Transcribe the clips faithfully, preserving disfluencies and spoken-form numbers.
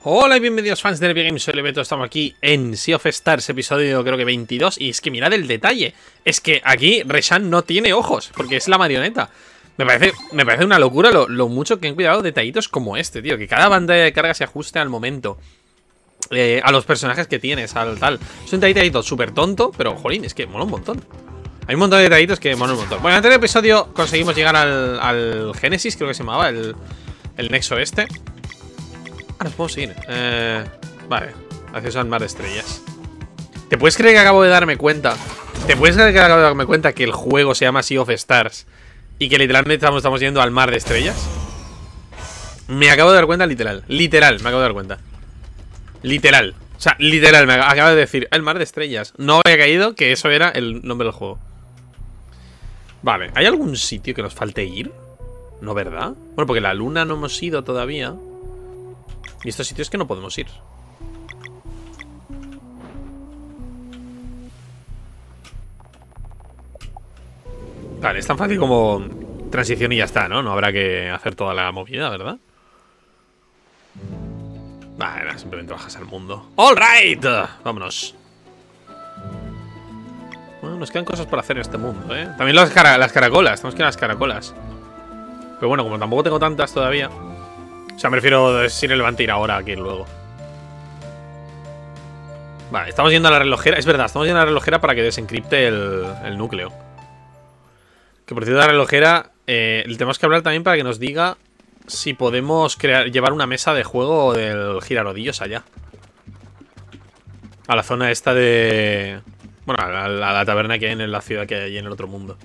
Hola y bienvenidos fans de Epic Games, soy Lebeto, estamos aquí en Sea of Stars, episodio creo que veintidós. Y es que mirad el detalle, es que aquí Resh'an no tiene ojos, porque es la marioneta. Me parece, me parece una locura lo, lo mucho que han cuidado detallitos como este, tío. Que cada banda de carga se ajuste al momento, eh, a los personajes que tienes, al tal. Es un detallito súper tonto, pero jolín, es que mola un montón. Hay un montón de detallitos que mola un montón. Bueno, en el anterior episodio conseguimos llegar al, al Génesis, creo que se llamaba, el, el nexo este. Ah, nos podemos ir. Eh, vale, acceso al mar de estrellas. ¿Te puedes creer que acabo de darme cuenta? ¿Te puedes creer que acabo de darme cuenta que el juego se llama Sea of Stars y que literalmente estamos, estamos yendo al mar de estrellas? Me acabo de dar cuenta, literal. Literal, me acabo de dar cuenta. Literal. O sea, literal, me acabo de decir el mar de estrellas. No había caído que eso era el nombre del juego. Vale, ¿hay algún sitio que nos falte ir? ¿No, verdad? Bueno, porque la luna no hemos ido todavía. Y estos sitios que no podemos ir. Vale, es tan fácil como transición y ya está, ¿no? No habrá que hacer toda la movida, ¿verdad? Vale, simplemente bajas al mundo. ¡All right! Vámonos. Bueno, nos quedan cosas por hacer en este mundo, ¿eh? También las, cara las caracolas. Tenemos que ir a las caracolas. Pero bueno, como tampoco tengo tantas todavía. O sea, me refiero a ir relevante ir ahora que luego. Vale, estamos yendo a la relojera. Es verdad, estamos yendo a la relojera para que desencripte el, el núcleo. Que por cierto, la relojera eh, tenemos que hablar también para que nos diga si podemos crear, llevar una mesa de juego del girarodillos allá. A la zona esta de... Bueno, a la, a la taberna que hay en la ciudad que hay allí en el otro mundo.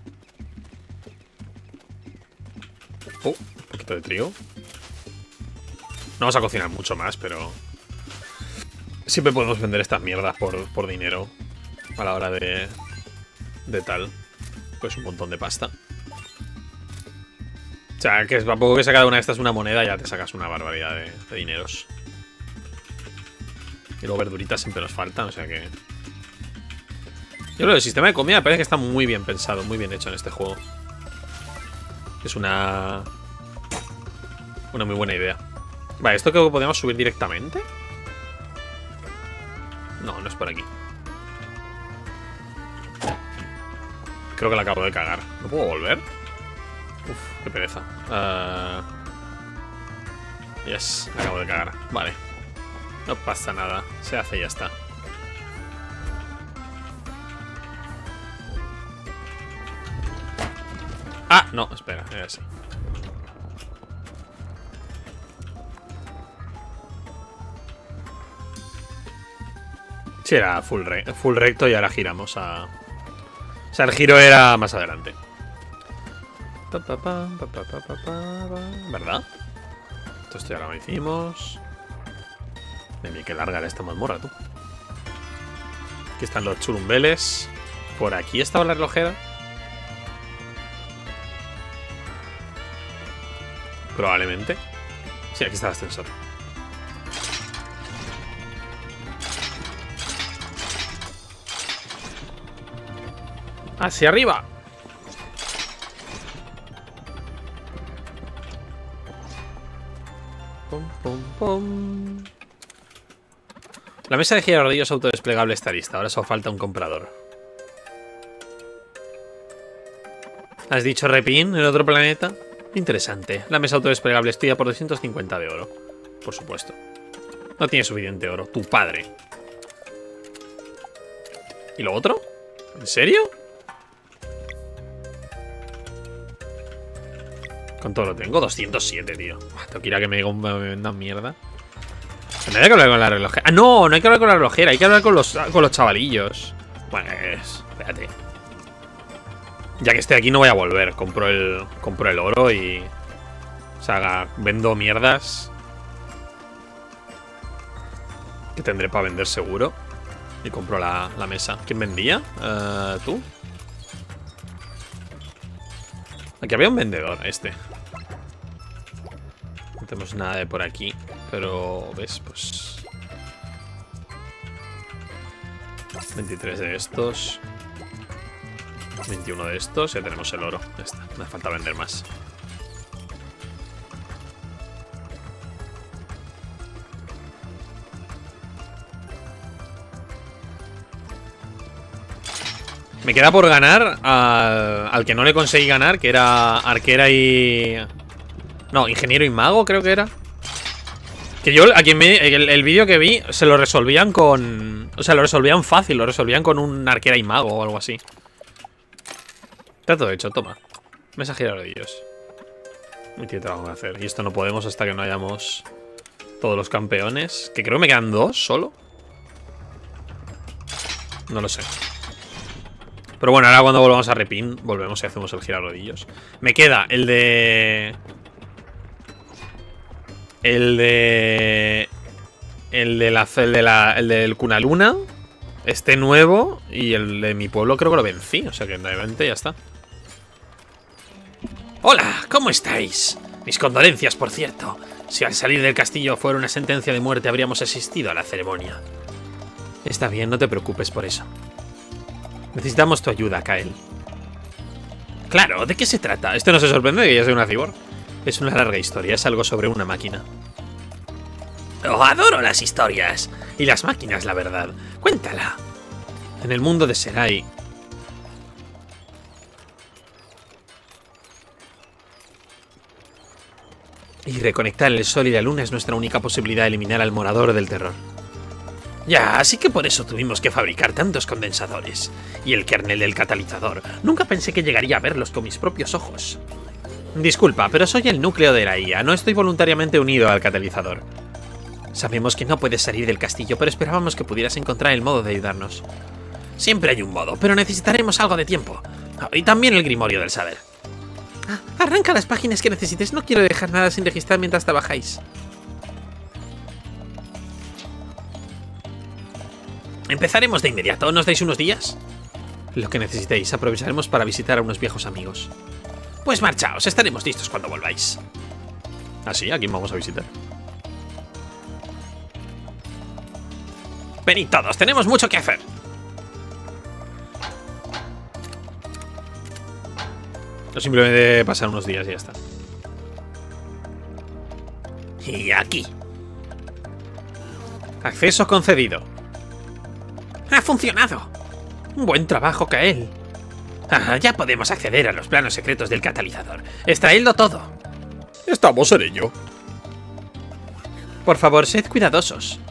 Oh, un poquito de trigo. No vamos a cocinar mucho más, pero siempre podemos vender estas mierdas por, por dinero a la hora de, de tal. Pues un montón de pasta. O sea, que a poco que sea cada una de estas una moneda, ya te sacas una barbaridad de, de dineros. Y luego verduritas siempre nos faltan, o sea que... Yo creo que el sistema de comida me parece que está muy bien pensado, muy bien hecho en este juego. Es una... Una muy buena idea. Vale, ¿esto creo que podemos subir directamente? No, no es por aquí. Creo que la acabo de cagar. ¿No puedo volver? Uf, qué pereza. uh... Yes, la acabo de cagar. Vale. No pasa nada. Se hace y ya está. Ah, no, espera, era así. Sí, era full, re full recto y ahora giramos a... O sea, el giro era más adelante. ¿Verdad? Todo esto ya lo hicimos. Mira, que larga era esta mazmorra, tú. Aquí están los churumbeles. Por aquí estaba la relojera. Probablemente. Sí, aquí está el ascensor. ¡Hacia arriba! Pum, pum, pum. La mesa de giradillos autodesplegable está lista. Ahora solo falta un comprador. ¿Has dicho repin en otro planeta? Interesante. La mesa autodesplegable estudia por doscientos cincuenta de oro. Por supuesto. No tiene suficiente oro. Tu padre. ¿Y lo otro? ¿En serio? ¿Cuánto lo tengo? doscientos siete, tío. Tengo que ir a que me, me vendan mierda. No hay que hablar con la relojera. Ah, no, no hay que hablar con la relojera. Hay que hablar con los, con los chavalillos. Pues, espérate. Ya que esté aquí no voy a volver. Compro el, compro el oro y... O sea, vendo mierdas que tendré para vender seguro. Y compro la, la mesa. ¿Quién vendía? Uh, ¿Tú? Aquí había un vendedor, este. No tenemos nada de por aquí. Pero, ¿ves? Pues... veintitrés de estos. veintiuno de estos. Ya tenemos el oro. Ya está. Me falta vender más. Me queda por ganar al, al que no le conseguí ganar, que era arquera y... No, ingeniero y mago creo que era. Que yo, a quien me, el, el vídeo que vi, se lo resolvían con... O sea, lo resolvían fácil, lo resolvían con un arquera y mago o algo así. Está todo hecho, toma. Mensaje de rodillos. Y tiene trabajo que hacer. Y esto no podemos hasta que no hayamos todos los campeones. Que creo que me quedan dos solo. No lo sé. Pero bueno, ahora cuando volvamos a Repin, volvemos y hacemos el girarrodillos. Me queda el de... El de... El de la... El, de la, el del Cunaluna. Este nuevo. Y el de mi pueblo creo que lo vencí. O sea que realmente ya está. Hola, ¿cómo estáis? Mis condolencias, por cierto. Si al salir del castillo fuera una sentencia de muerte, habríamos asistido a la ceremonia. Está bien, no te preocupes por eso. Necesitamos tu ayuda, Kael. Claro, ¿de qué se trata? Esto no se sorprende de que yo soy una cyborg. Es una larga historia, es algo sobre una máquina. Oh, adoro las historias. Y las máquinas, la verdad. Cuéntala. En el mundo de Serai... Y reconectar el sol y la luna es nuestra única posibilidad de eliminar al morador del terror. Ya, así que por eso tuvimos que fabricar tantos condensadores. Y el kernel del catalizador. Nunca pensé que llegaría a verlos con mis propios ojos. Disculpa, pero soy el núcleo de la I A. No estoy voluntariamente unido al catalizador. Sabemos que no puedes salir del castillo, pero esperábamos que pudieras encontrar el modo de ayudarnos. Siempre hay un modo, pero necesitaremos algo de tiempo. Y también el grimorio del saber. Ah, arranca las páginas que necesites. No quiero dejar nada sin registrar mientras trabajáis. Empezaremos de inmediato. ¿Nos dais unos días? Lo que necesitéis. Aprovecharemos para visitar a unos viejos amigos. Pues marchaos. Estaremos listos cuando volváis. ¿Ah, sí? ¿A quién vamos a visitar? Venid todos. Tenemos mucho que hacer. No simplemente pasar unos días y ya está. Y aquí. Acceso concedido. ¡Ha funcionado! Buen trabajo, Kael. Ah, ya podemos acceder a los planos secretos del catalizador. Extraedlo todo. Estamos en ello. Por favor, sed cuidadosos.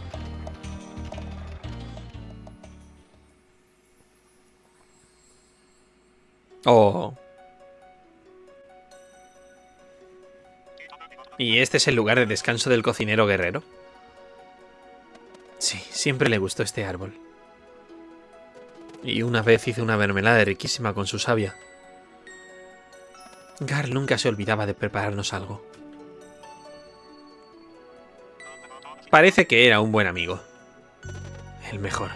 Oh. ¿Y este es el lugar de descanso del cocinero guerrero? Sí, siempre le gustó este árbol. Y una vez hizo una mermelada riquísima con su savia. Gar nunca se olvidaba de prepararnos algo. Parece que era un buen amigo. El mejor.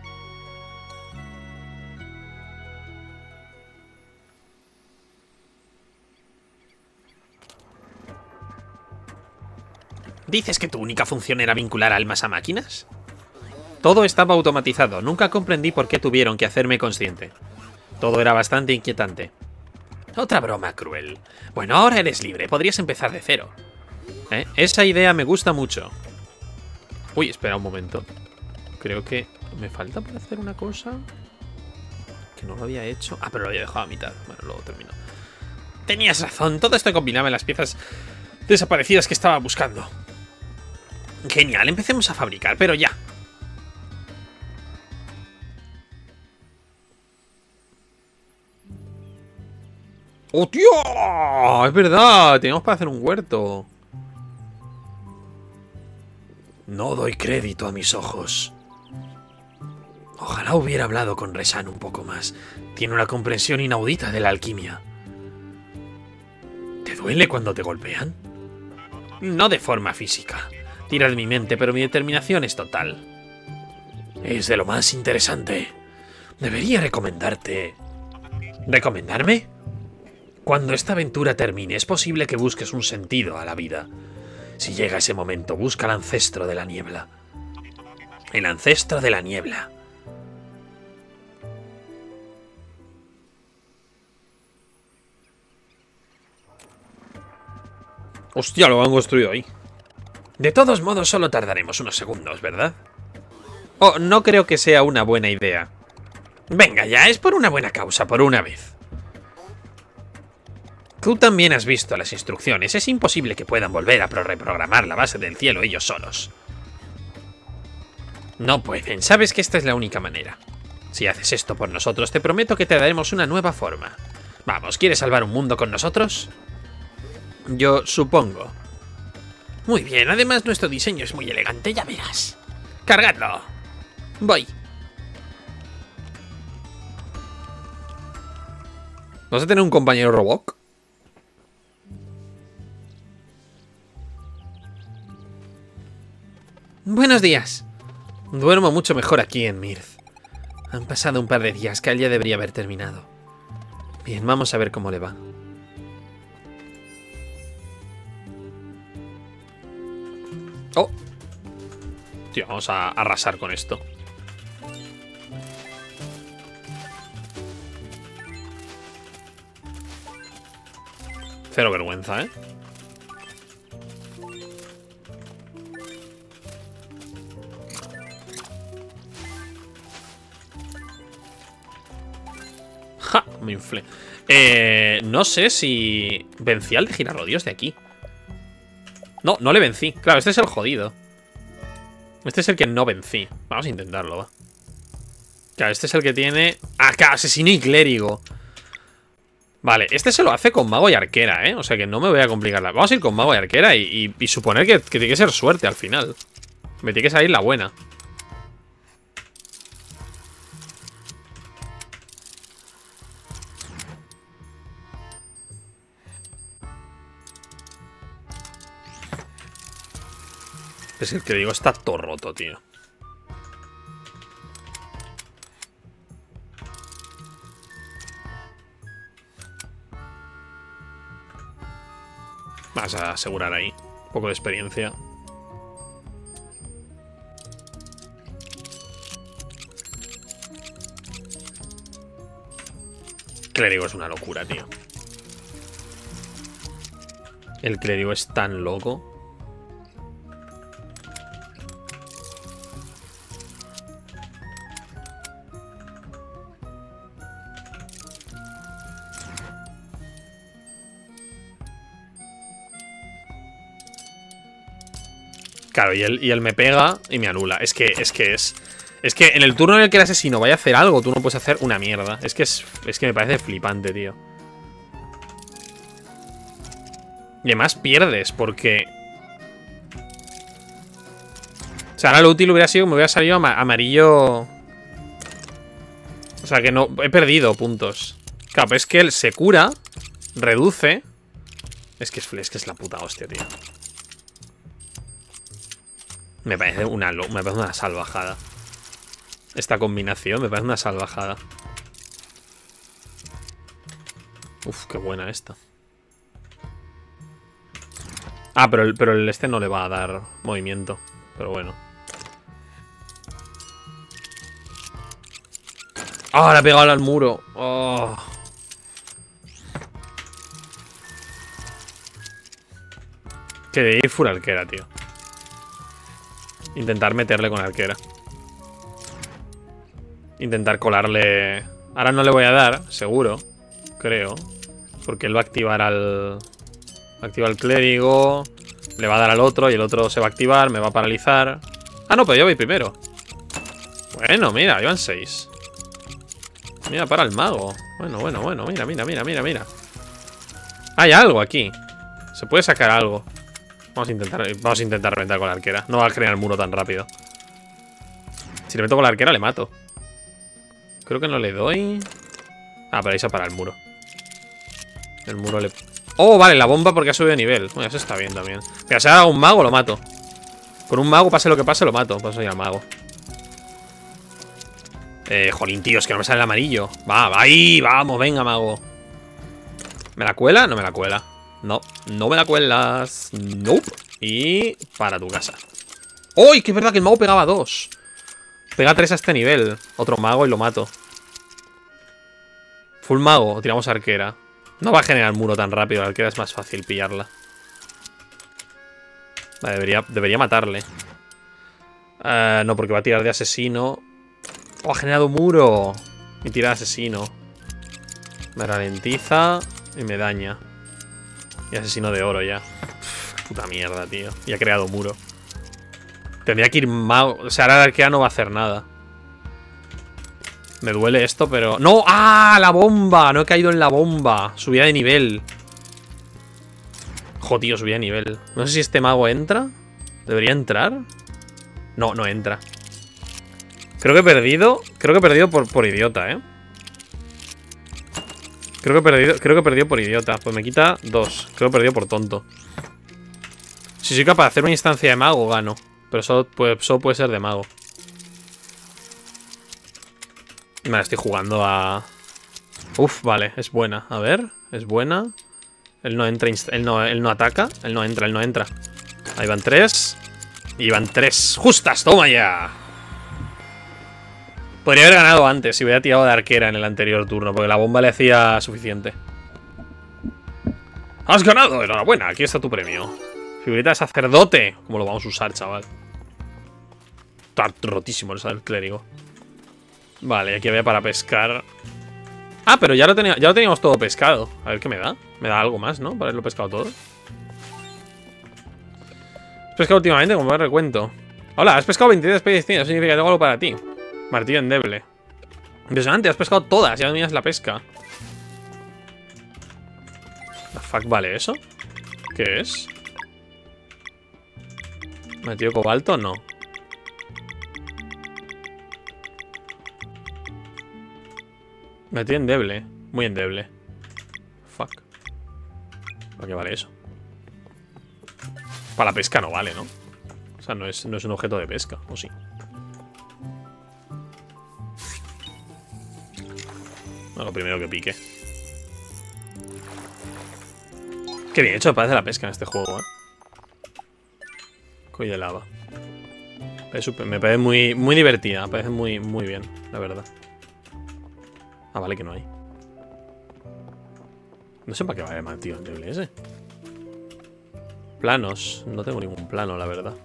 ¿Dices que tu única función era vincular almas a máquinas? Todo estaba automatizado. Nunca comprendí por qué tuvieron que hacerme consciente. Todo era bastante inquietante. Otra broma cruel. Bueno, ahora eres libre. Podrías empezar de cero. ¿Eh? Esa idea me gusta mucho. Uy, espera un momento. Creo que me falta por hacer una cosa que no lo había hecho. Ah, pero lo había dejado a mitad. Bueno, luego termino. Tenías razón. Todo esto combinaba en las piezas desaparecidas que estaba buscando. Genial, empecemos a fabricar, pero ya. ¡Oh, tío! Es verdad, teníamos para hacer un huerto. No doy crédito a mis ojos. Ojalá hubiera hablado con Reshan un poco más. Tiene una comprensión inaudita de la alquimia. ¿Te duele cuando te golpean? No de forma física. Tira de mi mente, pero mi determinación es total. Es de lo más interesante. Debería recomendarte... ¿Recomendarme? Cuando esta aventura termine, es posible que busques un sentido a la vida. Si llega ese momento, busca al ancestro de la niebla. El ancestro de la niebla. Hostia, lo han construido ahí. De todos modos, solo tardaremos unos segundos, ¿verdad? Oh, no creo que sea una buena idea. Venga ya, es por una buena causa, por una vez. Tú también has visto las instrucciones. Es imposible que puedan volver a reprogramar la base del cielo ellos solos. No pueden. Sabes que esta es la única manera. Si haces esto por nosotros, te prometo que te daremos una nueva forma. Vamos, ¿quieres salvar un mundo con nosotros? Yo supongo. Muy bien, además nuestro diseño es muy elegante, ya verás. ¡Cargadlo! Voy. ¿Vas a tener un compañero robot? Buenos días. Duermo mucho mejor aquí en Mirth. Han pasado un par de días, que ya debería haber terminado. Bien, vamos a ver cómo le va. Oh. Tío, vamos a arrasar con esto. Cero vergüenza, ¿eh? Ja, me inflé. Eh, no sé si vencí al de girarrodios de aquí. No, no le vencí. Claro, este es el jodido. Este es el que no vencí. Vamos a intentarlo, va. Claro, este es el que tiene... Acá, asesino y clérigo. Vale, este se lo hace con mago y arquera, ¿eh? O sea que no me voy a complicar la... Vamos a ir con mago y arquera y, y, y suponer que, que tiene que ser suerte al final. Me tiene que salir la buena. Es el que digo, está todo roto, tío. Vas a asegurar ahí. Un poco de experiencia. Clérigo es una locura, tío. El clérigo es tan loco. Claro, y él, y él me pega y me anula. Es que es que es... Es que en el turno en el que el asesino vaya a hacer algo, tú no puedes hacer una mierda. Es que es, es que me parece flipante, tío. Y además pierdes, porque... O sea, ahora lo útil hubiera sido que me hubiera salido ama amarillo... O sea, que no... He perdido puntos. Claro, pero es que él se cura, reduce... Es que es, es que es la puta hostia, tío. Me parece una, me parece una salvajada. Esta combinación me parece una salvajada. Uf, qué buena esta. Ah, pero el, pero el este no le va a dar movimiento. Pero bueno. ¡Ah! Oh, le ha pegado al muro. Oh. Que de ir full arquera, tío. Intentar meterle con arquera. Intentar colarle. Ahora no le voy a dar, seguro. Creo. Porque él va a activar al... Activa el clérigo. Le va a dar al otro y el otro se va a activar. Me va a paralizar. Ah, no, pero yo voy primero. Bueno, mira, llevan seis. Mira, para el mago. Bueno, bueno, bueno. Mira, mira, mira, mira, mira. Hay algo aquí. Se puede sacar algo. Vamos a intentar, vamos a intentar reventar con la arquera. No va a crear el muro tan rápido. Si le meto con la arquera le mato. Creo que no le doy. Ah, pero ahí se para el muro. El muro le... Oh, vale, la bomba porque ha subido de nivel. Bueno, eso está bien también. Mira, si haga un mago lo mato. Con un mago, pase lo que pase, lo mato. Paso ya al mago. Eh, jolín, tío, es que no me sale el amarillo. Va, va ahí, vamos, venga, mago. ¿Me la cuela? No me la cuela. No, no me la cuelas. Nope. Y para tu casa. ¡Uy! Que es verdad que el mago pegaba dos. Pega tres a este nivel. Otro mago y lo mato. Full mago, tiramos arquera. No va a generar muro tan rápido. La arquera es más fácil pillarla. Vale, debería, debería matarle. Uh, no, porque va a tirar de asesino. ¡Oh, ha generado muro! Y tira asesino. Me ralentiza y me daña. Y asesino de oro ya. Uf, puta mierda, tío. Y ha creado muro. Tendría que ir mago. O sea, ahora el arquea no va a hacer nada. Me duele esto, pero... ¡No! ¡Ah! ¡La bomba! No he caído en la bomba. Subida de nivel. Joder, tío, subida de nivel. No sé si este mago entra. ¿Debería entrar? No, no entra. Creo que he perdido. Creo que he perdido por, por idiota, ¿eh? Creo que he perdido. Creo que he perdido por idiota. Pues me quita dos. Creo que he perdido por tonto. Si soy capaz de hacer una instancia de mago, gano. Pero solo puede, solo puede ser de mago. Me la estoy jugando a... Uf, vale, es buena. A ver, es buena. Él no entra, él no, él no ataca. Él no entra, él no entra. Ahí van tres. Y van tres justas, toma ya. Podría haber ganado antes si hubiera tirado de arquera en el anterior turno, porque la bomba le hacía suficiente. ¡Has ganado! Enhorabuena, aquí está tu premio. Figurita de sacerdote. ¿Cómo lo vamos a usar, chaval? Está rotísimo el clérigo. Vale, aquí había para pescar. Ah, pero ya lo, tenía, ya lo teníamos todo pescado. A ver qué me da. Me da algo más, ¿no? Para haberlo pescado todo. ¿Has pescado últimamente? Como me recuento. Hola, has pescado veintidós especies. Eso significa que tengo algo para ti. Martillo endeble. Impresionante, has pescado todas. Ya dominas la pesca. ¿La fuck vale eso? ¿Qué es? ¿Martillo cobalto? No. Martillo endeble. Muy endeble. Fuck. ¿Para qué vale eso? Para la pesca no vale, ¿no? O sea, no es, no es un objeto de pesca, ¿o sí? No, lo primero que pique. Qué bien hecho me parece la pesca en este juego, ¿eh? Coy de lava. Me parece muy, muy divertida. Me parece muy, muy bien, la verdad. Ah, vale que no hay. No sé para qué vale el martillo endeble ese. Planos. No tengo ningún plano, la verdad.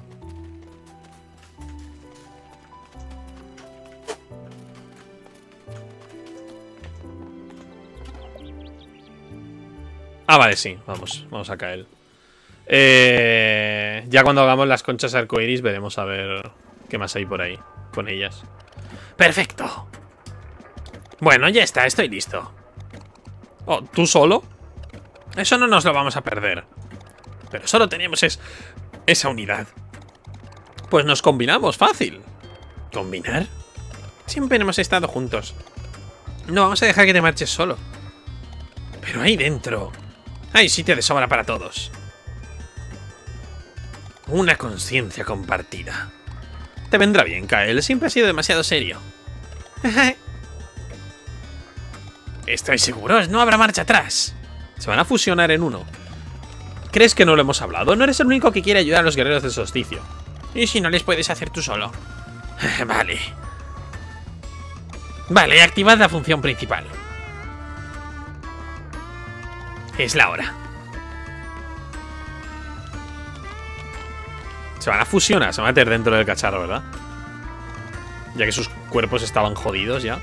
Ah, vale, sí. Vamos, vamos a caer. Eh, ya cuando hagamos las conchas arcoiris veremos a ver qué más hay por ahí con ellas. ¡Perfecto! Bueno, ya está, estoy listo. Oh, ¿tú solo? Eso no nos lo vamos a perder. Pero solo tenemos es, esa unidad. Pues nos combinamos, fácil. ¿Combinar? Siempre hemos estado juntos. No vamos a dejar que te marches solo. Pero ahí dentro hay sitio de sobra para todos. Una conciencia compartida. Te vendrá bien, Kael. Siempre has sido demasiado serio. Estoy seguro, no habrá marcha atrás. Se van a fusionar en uno. ¿Crees que no lo hemos hablado? No eres el único que quiere ayudar a los guerreros del solsticio. ¿Y si no les puedes hacer tú solo? Vale. Vale, activad la función principal. Es la hora. Se van a fusionar, se van a meter dentro del cacharro, ¿verdad? Ya que sus cuerpos estaban jodidos ya.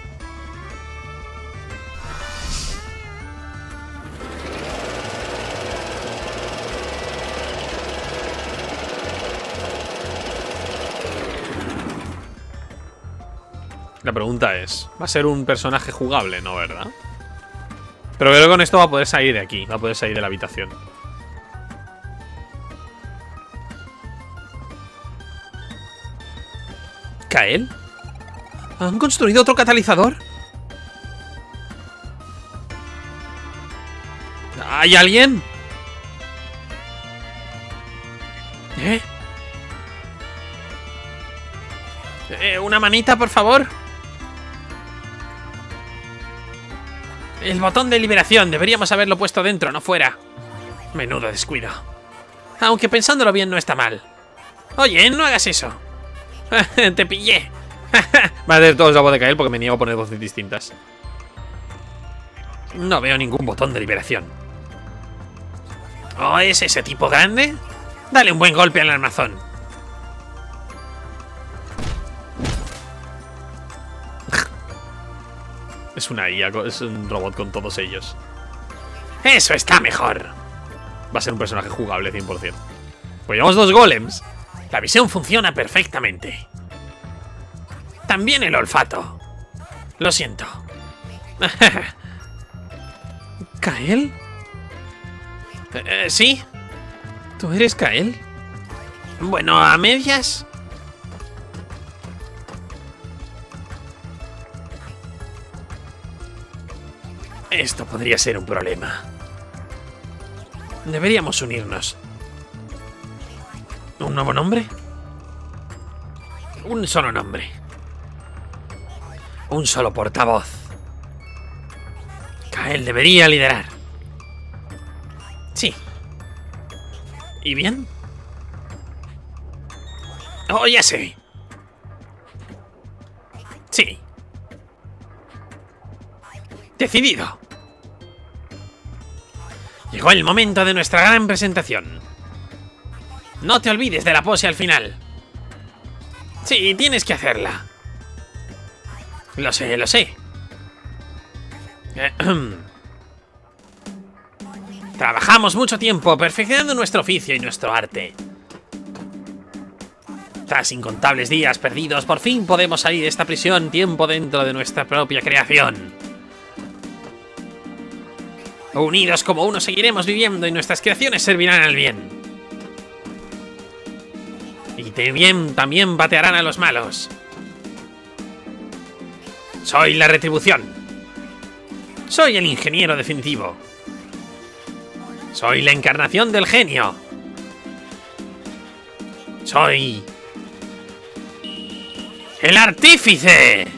La pregunta es, ¿va a ser un personaje jugable? No, ¿verdad? Pero creo que con esto va a poder salir de aquí. Va a poder salir de la habitación. ¿Kael? ¿Han construido otro catalizador? ¿Hay alguien? ¿Eh? ¿Eh? ¿Una manita, por favor? El botón de liberación. Deberíamos haberlo puesto dentro, no fuera. Menudo descuido. Aunque pensándolo bien no está mal. Oye, no hagas eso. Te pillé. Va a hacer todos la voz de Kael porque me niego a poner voces distintas. No veo ningún botón de liberación. ¿Oh, es ese tipo grande? Dale un buen golpe al armazón. Es una I A, es un robot con todos ellos. Eso está mejor. Va a ser un personaje jugable cien por cien. Pues llevamos dos golems. La visión funciona perfectamente. También el olfato. Lo siento. ¿Kael? Eh, ¿Sí? ¿Tú eres Kael? Bueno, a medias. Esto podría ser un problema. Deberíamos unirnos. ¿Un nuevo nombre? Un solo nombre. Un solo portavoz. Kael debería liderar. Sí. ¿Y bien? Oh, ya sé. Sí. Decidido. Llegó el momento de nuestra gran presentación. No te olvides de la pose al final. Sí, tienes que hacerla. Lo sé, lo sé. Trabajamos mucho tiempo perfeccionando nuestro oficio y nuestro arte. Tras incontables días perdidos, por fin podemos salir de esta prisión tiempo dentro de nuestra propia creación. Unidos como uno seguiremos viviendo y nuestras creaciones servirán al bien. Y también, también batearán a los malos. Soy la retribución. Soy el ingeniero definitivo. Soy la encarnación del genio. Soy... ¡el artífice!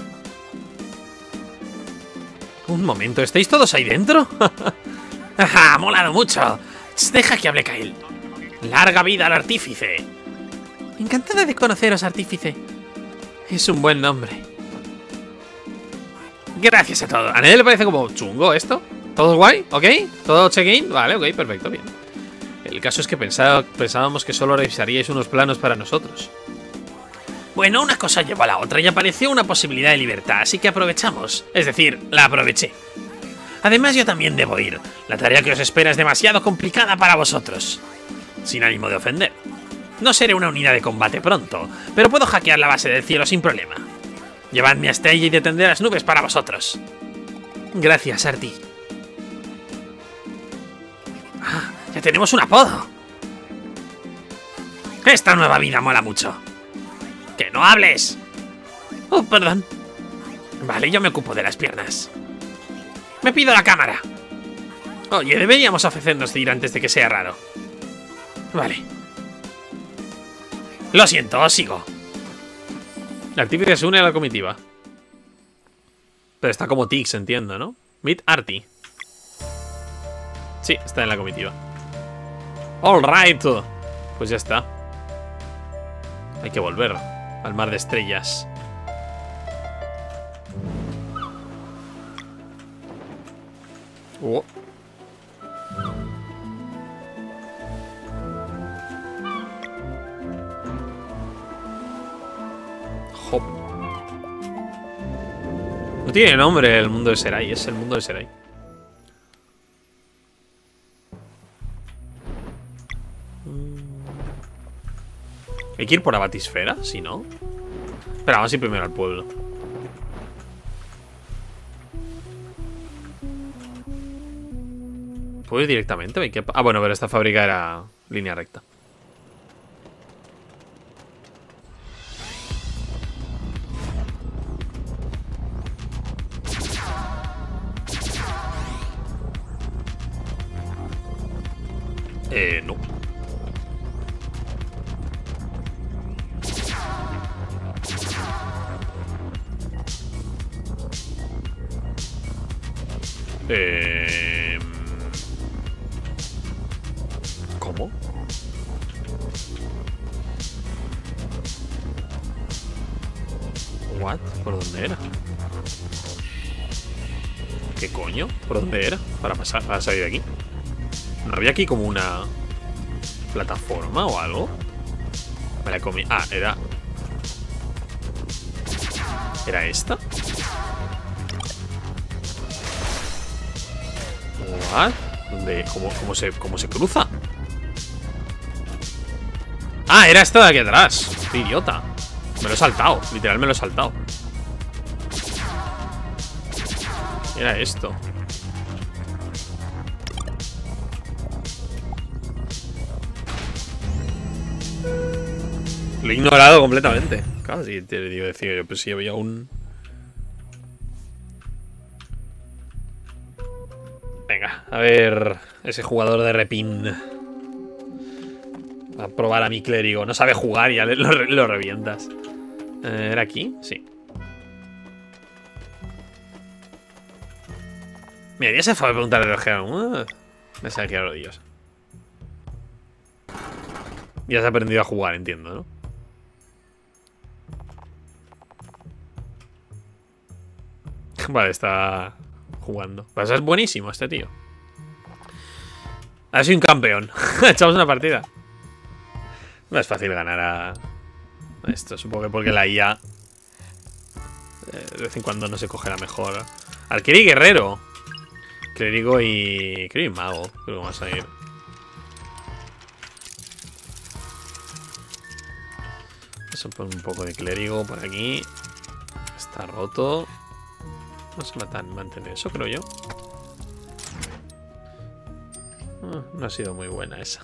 Un momento, ¿estáis todos ahí dentro? ¡Ha molado mucho! Deja que hable Kael. ¡Larga vida al artífice! Encantada de conoceros, artífice. Es un buen nombre. Gracias a todos. ¿A nadie le parece como chungo esto? ¿Todo guay? ¿Ok? ¿Todo check-in? Vale, ok, perfecto, bien. El caso es que pensaba, pensábamos que solo revisaríais unos planos para nosotros. Bueno, una cosa llevó a la otra y apareció una posibilidad de libertad, así que aprovechamos. Es decir, la aproveché. Además, yo también debo ir. La tarea que os espera es demasiado complicada para vosotros. Sin ánimo de ofender. No seré una unidad de combate pronto, pero puedo hackear la base del cielo sin problema. Llevadme hasta ella y detendré las nubes para vosotros. Gracias, Artie. Ah, ya tenemos un apodo. Esta nueva vida mola mucho. ¡Que no hables! Oh, perdón. Vale, yo me ocupo de las piernas. Me pido la cámara. Oye, deberíamos ofrecernos de ir antes de que sea raro. Vale. Lo siento, os sigo. El artífice se une a la comitiva. Pero está como Tix, entiendo, ¿no? Meet Artie. Sí, está en la comitiva. All right. Pues ya está. Hay que volver al mar de estrellas. Oh. Hop. No tiene nombre el mundo de Serai, es el mundo de Serai. Hay que ir por la batisfera, si no. Espera, vamos a ir primero al pueblo. ¿Puedo ir directamente? Hay que... Ah, bueno, pero esta fábrica era línea recta. Eh, no. Eh... ¿Cómo? ¿What? ¿Por dónde era? ¿Qué coño? ¿Por dónde era? Para pasar, para salir de aquí. ¿No había aquí como una plataforma o algo? Me la comí. Ah, era... ¿Era esta? ¿What? ¿Dónde? ¿Cómo, cómo, se, ¿Cómo se cruza? Ah, era esto de aquí atrás. Qué idiota. Me lo he saltado, literal me lo he saltado. Era esto. Lo he ignorado completamente. Claro, si te digo, decir, yo pues si había un... Venga, a ver ese jugador de repin. A probar a mi clérigo. No sabe jugar y ya lo, lo revientas. Eh, ¿Era aquí? Sí. Mira, ya se fue a preguntar al Gerard. Uh, me sabe que a rodillas. Ya se ha aprendido a jugar, entiendo, ¿no? Vale, está jugando. Pues es buenísimo este tío. Ha sido un campeón. Echamos una partida. No es fácil ganar a esto. Supongo que porque la I A eh, de vez en cuando no se coge la mejor. Arquero y guerrero. Clérigo y... Clérigo y mago. Creo que vamos a ir. Vamos a poner un poco de clérigo por aquí. Está roto. No se matan mantener eso, creo yo. Oh, no ha sido muy buena esa.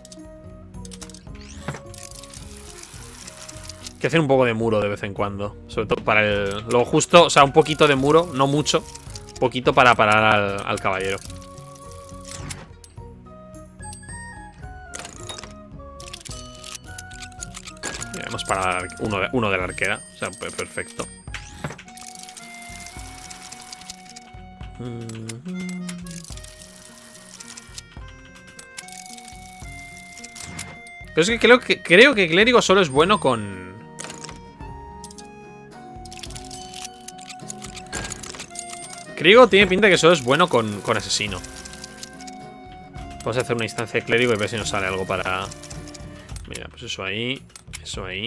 Hay que hacer un poco de muro de vez en cuando. Sobre todo para el... Lo justo, o sea, un poquito de muro, no mucho. Un poquito para parar al, al caballero. Mira, hemos parado uno de, uno de la arquera. O sea, perfecto. Pero es que creo que creo que clérigo solo es bueno con... Clérigo tiene pinta que solo es bueno con, con asesino. Vamos a hacer una instancia de clérigo y ver si nos sale algo para... Mira, pues eso ahí. Eso ahí.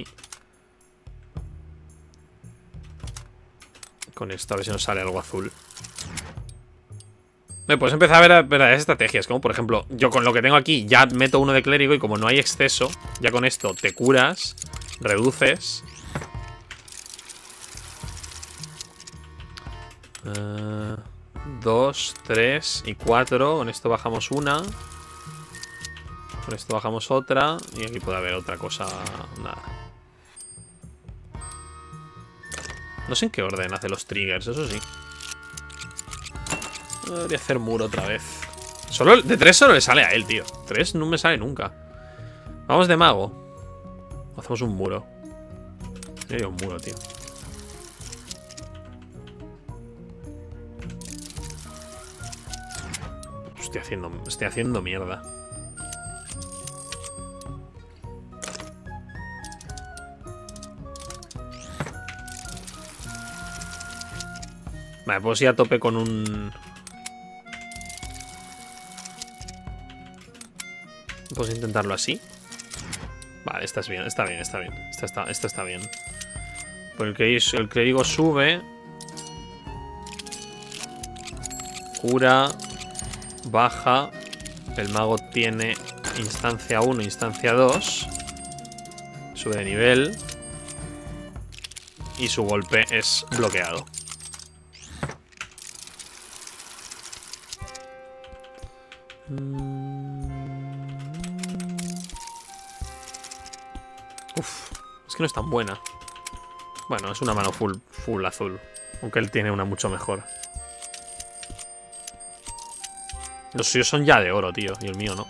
Con esto, a ver si nos sale algo azul. Me puedes empezar a ver verdaderas estrategias, como por ejemplo, yo con lo que tengo aquí ya meto uno de clérigo y como no hay exceso, ya con esto te curas, reduces. Uh, dos, tres y cuatro. Con esto bajamos una. Con esto bajamos otra. Y aquí puede haber otra cosa. Nada. No sé en qué orden hace los triggers, eso sí. Debería hacer muro otra vez. Solo de tres solo le sale a él, tío. Tres no me sale nunca. Vamos de mago. Hacemos un muro. Sería un muro, tío. Estoy haciendo, estoy haciendo mierda. Vale, pues ir a tope con un... Puedes intentarlo así. Vale, esta es bien, está bien, está bien. Esta está, esta está bien. Porque el clérigo sube. Cura. Baja. El mago tiene instancia uno, instancia dos. Sube de nivel. Y su golpe es bloqueado. Uf, es que no es tan buena. Bueno, es una mano full, full azul. Aunque él tiene una mucho mejor. Los suyos son ya de oro, tío. Y el mío no.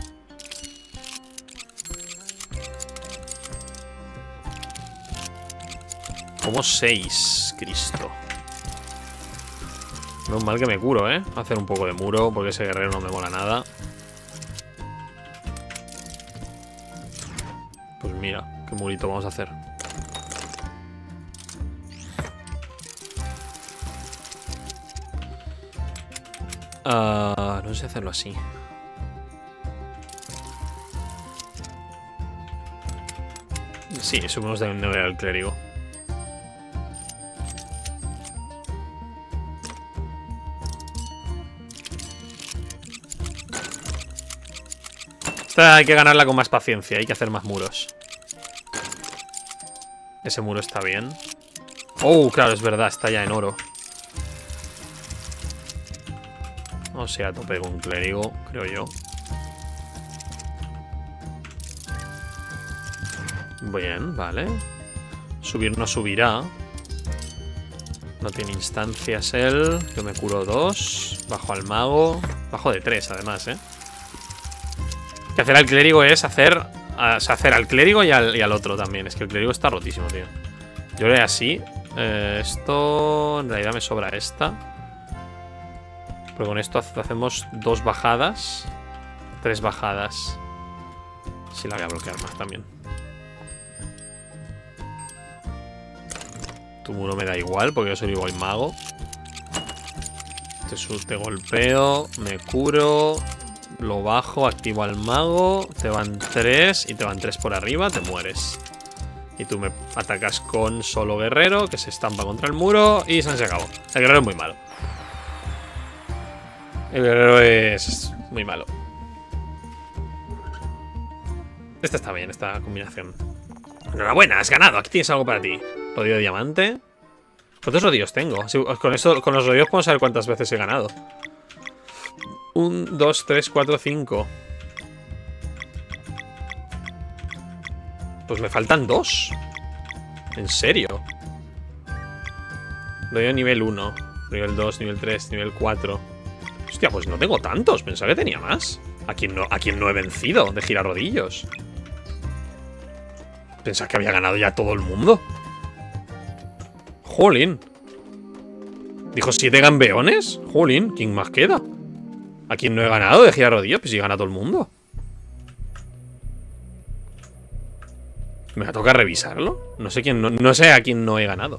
Como seis, Cristo. No es mal que me curo, ¿eh? Hacer un poco de muro, porque ese guerrero no me mola nada. Pues mira, qué murito vamos a hacer. Uh, no sé hacerlo así. Sí, subimos de nivel al clérigo. Esta hay que ganarla con más paciencia. Hay que hacer más muros. Ese muro está bien. Oh, claro, es verdad. Está ya en oro. No sé, a tope con un clérigo, creo yo. Bien, vale. Subir no subirá. No tiene instancias él. Yo me curo dos. Bajo al mago. Bajo de tres, además, ¿eh? Que hacer al clérigo es hacer... O sea, hacer al clérigo y al, y al otro también. Es que el clérigo está rotísimo, tío. Yo lo haré así. Eh, esto... En realidad me sobra esta. Pero con esto hacemos dos bajadas. Tres bajadas. Sí, la voy a bloquear más también. Tu muro me da igual, porque yo soy igual mago. Te, te golpeo, me curo, lo bajo, activo al mago. Te van tres y te van tres por arriba, te mueres. Y tú me atacas con solo guerrero, que se estampa contra el muro y se se acabó. El guerrero es muy malo. El guerrero es muy malo. Esta está bien, esta combinación. Enhorabuena, has ganado. Aquí tienes algo para ti. Rodillo de diamante. ¿Cuántos rodillos tengo? Con, esto, con los rodillos podemos saber cuántas veces he ganado. Un, dos, tres, cuatro, cinco. Pues me faltan dos. ¿En serio? Rodillo nivel uno. Nivel dos, nivel tres, nivel cuatro. Hostia, pues no tengo tantos. Pensaba que tenía más. ¿A quién no, a quién no he vencido de girarrodillos? Pensaba que había ganado ya todo el mundo. Jolín. Dijo siete campeones. Jolín, ¿quién más queda? ¿A quién no he ganado de girarrodillos? Pues si gana todo el mundo. Me va a tocar revisarlo. No sé quién, no, no sé a quién no he ganado.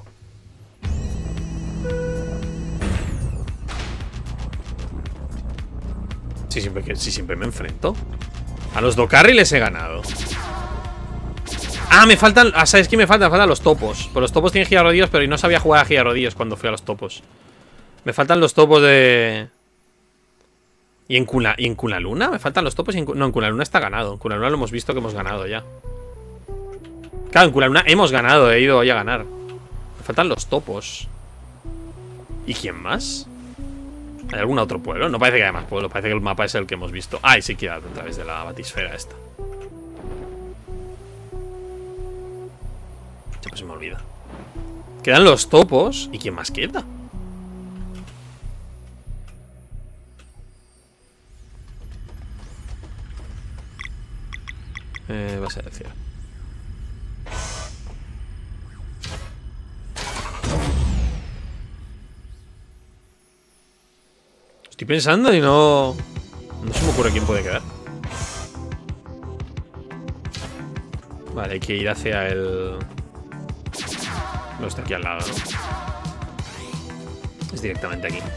Si siempre, si siempre me enfrento. A los Dokari les he ganado. Ah, me faltan... Ah, ¿sabes qué me faltan? Me faltan los topos. Pues los topos tienen girarrodillos, pero no sabía jugar a girarrodillos cuando fui a los topos. Me faltan los topos de... ¿Y en Cuna, ¿y en Cunaluna? Me faltan los topos y en... No, en Cunaluna está ganado. En Cunaluna lo hemos visto que hemos ganado ya. Claro, en Cunaluna hemos ganado. He ido hoy a ganar. Me faltan los topos. ¿Y quién más? ¿Hay algún otro pueblo? No parece que haya más pueblos. Parece que el mapa es el que hemos visto. Ah, y sí que a través de la batisfera esta. Pues se me olvida. Quedan los topos. ¿Y quién más queda? Eh, vas a decir. Estoy pensando y no... No se me ocurre quién puede quedar. Vale, hay que ir hacia el... No está aquí al lado, ¿no? Es directamente aquí.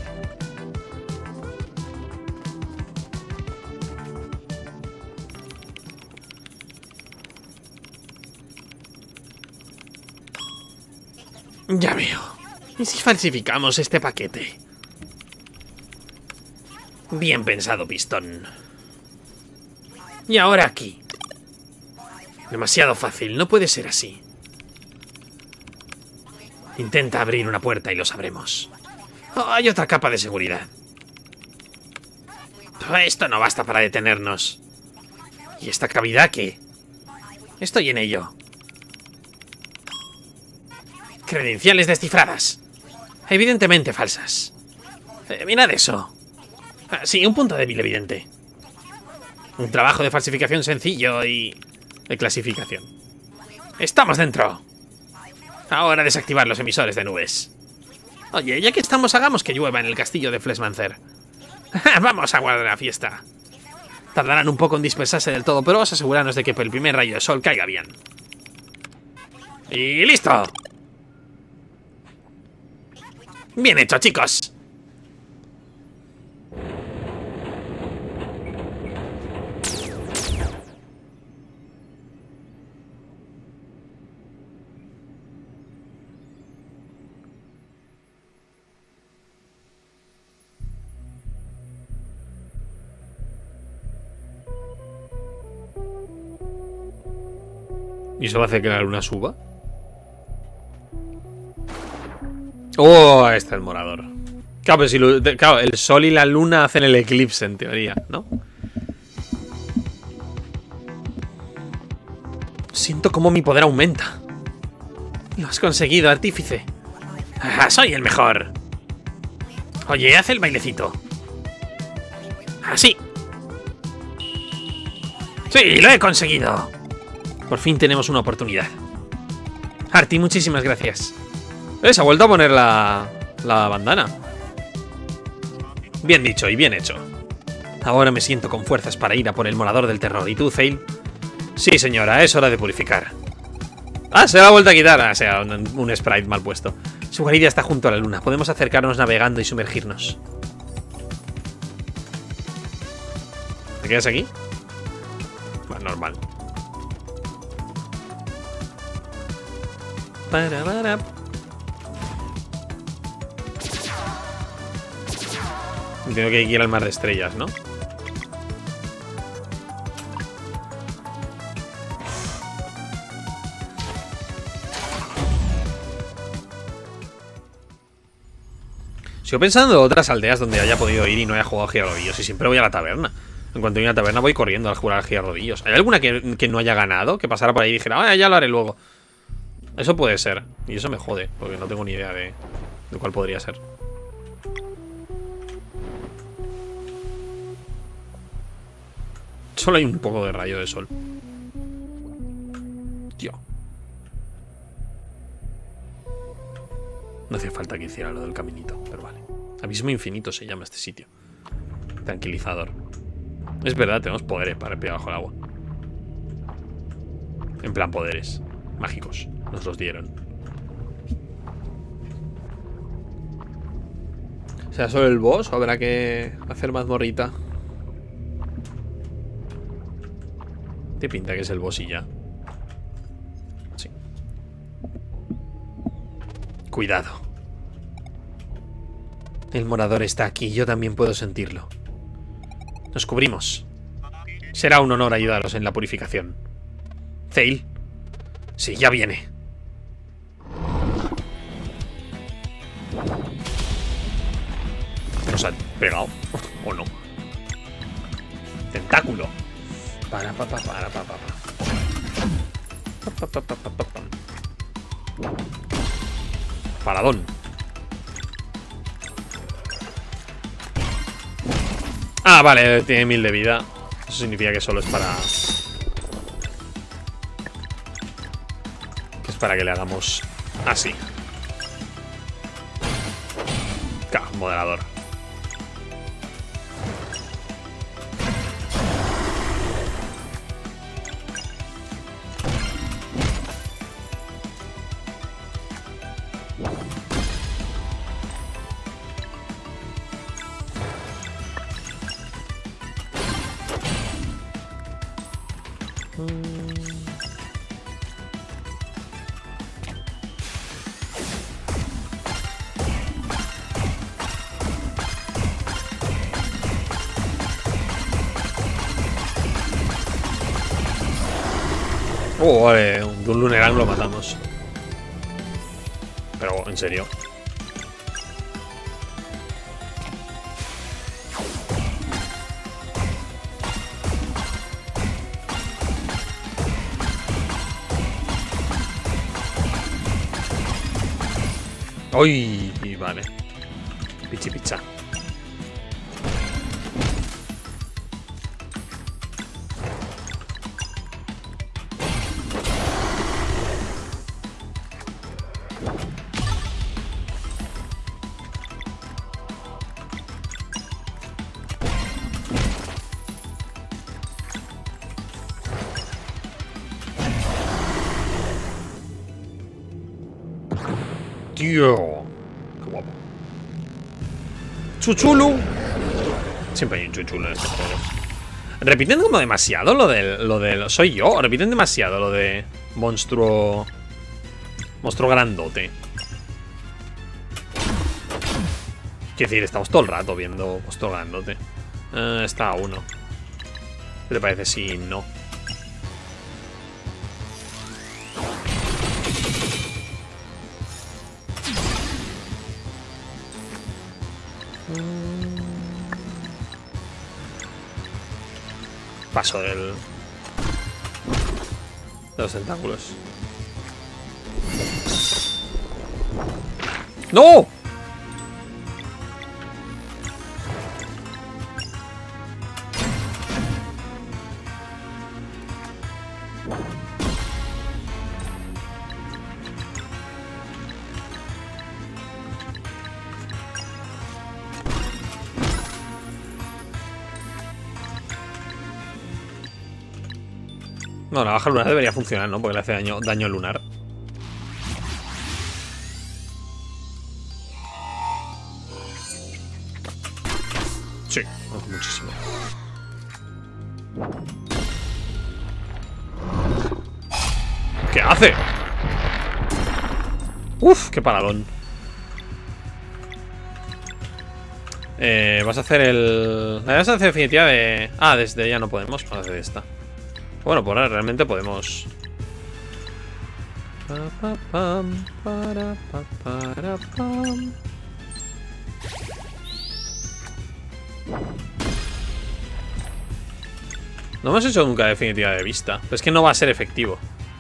Ya veo. ¿Y si falsificamos este paquete? Bien pensado, pistón. Y ahora aquí. Demasiado fácil, no puede ser así. Intenta abrir una puerta y lo sabremos. Oh, hay otra capa de seguridad. Esto no basta para detenernos. ¿Y esta cavidad qué? Estoy en ello. Credenciales descifradas. Evidentemente falsas. Eh, mirad eso. Ah, sí, un punto débil evidente. Un trabajo de falsificación sencillo y... de clasificación. ¡Estamos dentro! Ahora desactivar los emisores de nubes. Oye, ya que estamos, hagamos que llueva en el castillo de Flesmancer. Vamos a guardar la fiesta. Tardarán un poco en dispersarse del todo, pero vamos a asegurarnos de que el primer rayo de sol caiga bien. ¡Y listo! ¡Bien hecho, chicos! ¿Y eso va a hacer que la luna suba? Oh, ahí está el morador. Claro, pero si lo, claro, el sol y la luna hacen el eclipse, en teoría, ¿no? Siento cómo mi poder aumenta. Lo has conseguido, artífice. Ah, soy el mejor. Oye, haz el bailecito. Así. Sí, lo he conseguido. Por fin tenemos una oportunidad. Arti, muchísimas gracias. Eh, se ha vuelto a poner la, la bandana. Bien dicho y bien hecho. Ahora me siento con fuerzas para ir a por el morador del terror. ¿Y tú, Zale? Sí, señora, es hora de purificar. Ah, se la ha vuelto a quitar. Ah, o sea, un, un sprite mal puesto. Su guarida está junto a la luna. Podemos acercarnos navegando y sumergirnos. ¿Te quedas aquí? Bueno, normal. Para, para. Tengo que ir al mar de estrellas, ¿no? Sigo pensando en otras aldeas donde haya podido ir y no haya jugado a girarrodillos. Y siempre voy a la taberna. En cuanto voy a la taberna voy corriendo a jugar a girarrodillos. ¿Hay alguna que, que no haya ganado? Que pasara por ahí y dijera, ah, ya lo haré luego. Eso puede ser. Y eso me jode, porque no tengo ni idea de, de cuál podría ser. Solo hay un poco de rayo de sol. Tío. No hacía falta que hiciera lo del caminito, pero vale. Abismo infinito se llama este sitio. Tranquilizador. Es verdad, tenemos poderes para respirar bajo el agua. En plan poderes mágicos. Nos los dieron. ¿Será solo el boss o habrá que hacer mazmorrita? Te pinta que es el boss y ya. Sí. Cuidado. El morador está aquí, yo también puedo sentirlo. Nos cubrimos. Será un honor ayudaros en la purificación. Zale. Sí, ya viene. Nos han pegado. ¿O no? Tentáculo. Para, pa, pa, para, pa, pa, pa. Pa, pa, pa, pa, pa, pa. Paradón. Ah, vale, tiene mil de vida. Eso significa que solo es para... Que es para que le hagamos así. K, moderador. Oh, vale, de un Lunerang lo matamos. Pero, en serio. Uy, vale. Pichi picha. Tío, qué guapo. Chuchulu. Siempre hay un chuchulo en este juego. Repiten como demasiado lo del, lo del... Soy yo, repiten demasiado lo de monstruo... Monstruo grandote. Quiero decir, estamos todo el rato viendo monstruo grandote. Uh, está a uno. ¿Qué te parece si no? Paso del... de los tentáculos. ¡No! No, la baja lunar debería funcionar, ¿no? Porque le hace daño, daño lunar. Sí, muchísimo. ¿Qué hace? Uf, qué paradón. Eh, vas a hacer el... La vas a hacer definitiva de... Ah, desde ya no podemos. Vamos a hacer esta. Bueno, por ahora realmente podemos... No hemos hecho nunca definitiva de vista. Pero es que no va a ser efectivo.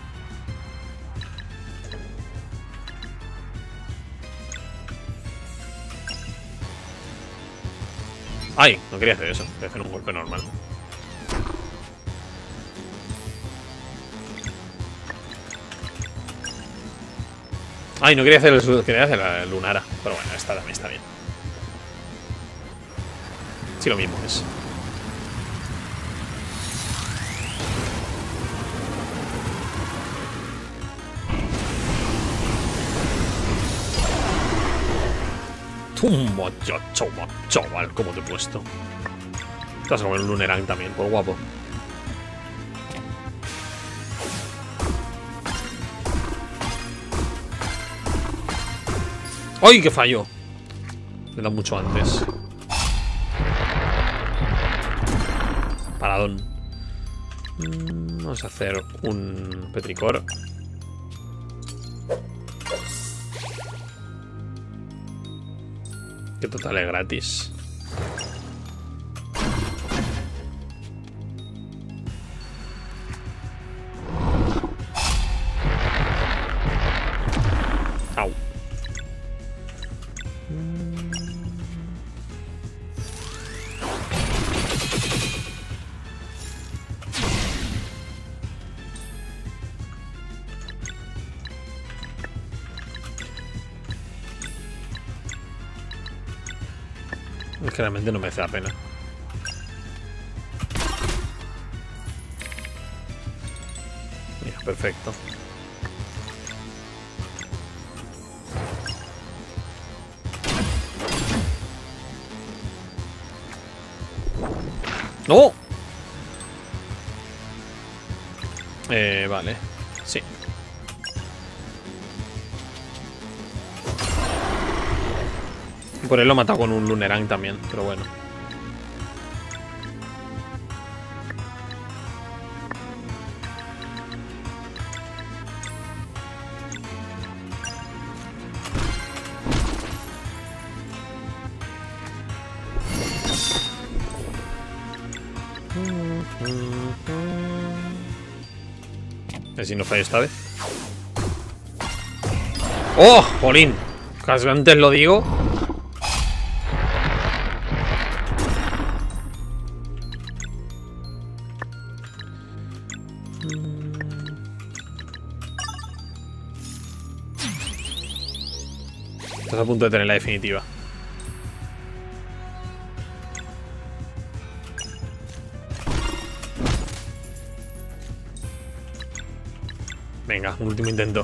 Ay, no quería hacer eso. Quería hacer un golpe normal. Ay, no quería hacer el, quería hacer la lunara. Pero bueno, esta también está bien. Sí, lo mismo es. Toma ya, chaval, chaval, ¿cómo te he puesto? Te vas a comer un Lunerang también, por guapo. ¡Ay, que falló! Le da mucho antes. Paradón. Mm, vamos a hacer un petricor. Que total es gratis. Au. Es que realmente no me hace la pena. Mira, perfecto. ¡No! Eh, vale. Sí. Por él lo he matado con un Lunerang también, pero bueno. A ver si no fallo esta vez. ¡Oh! ¡Jolín! Casi antes lo digo. Estás a punto de tener la definitiva. Venga, un último intento.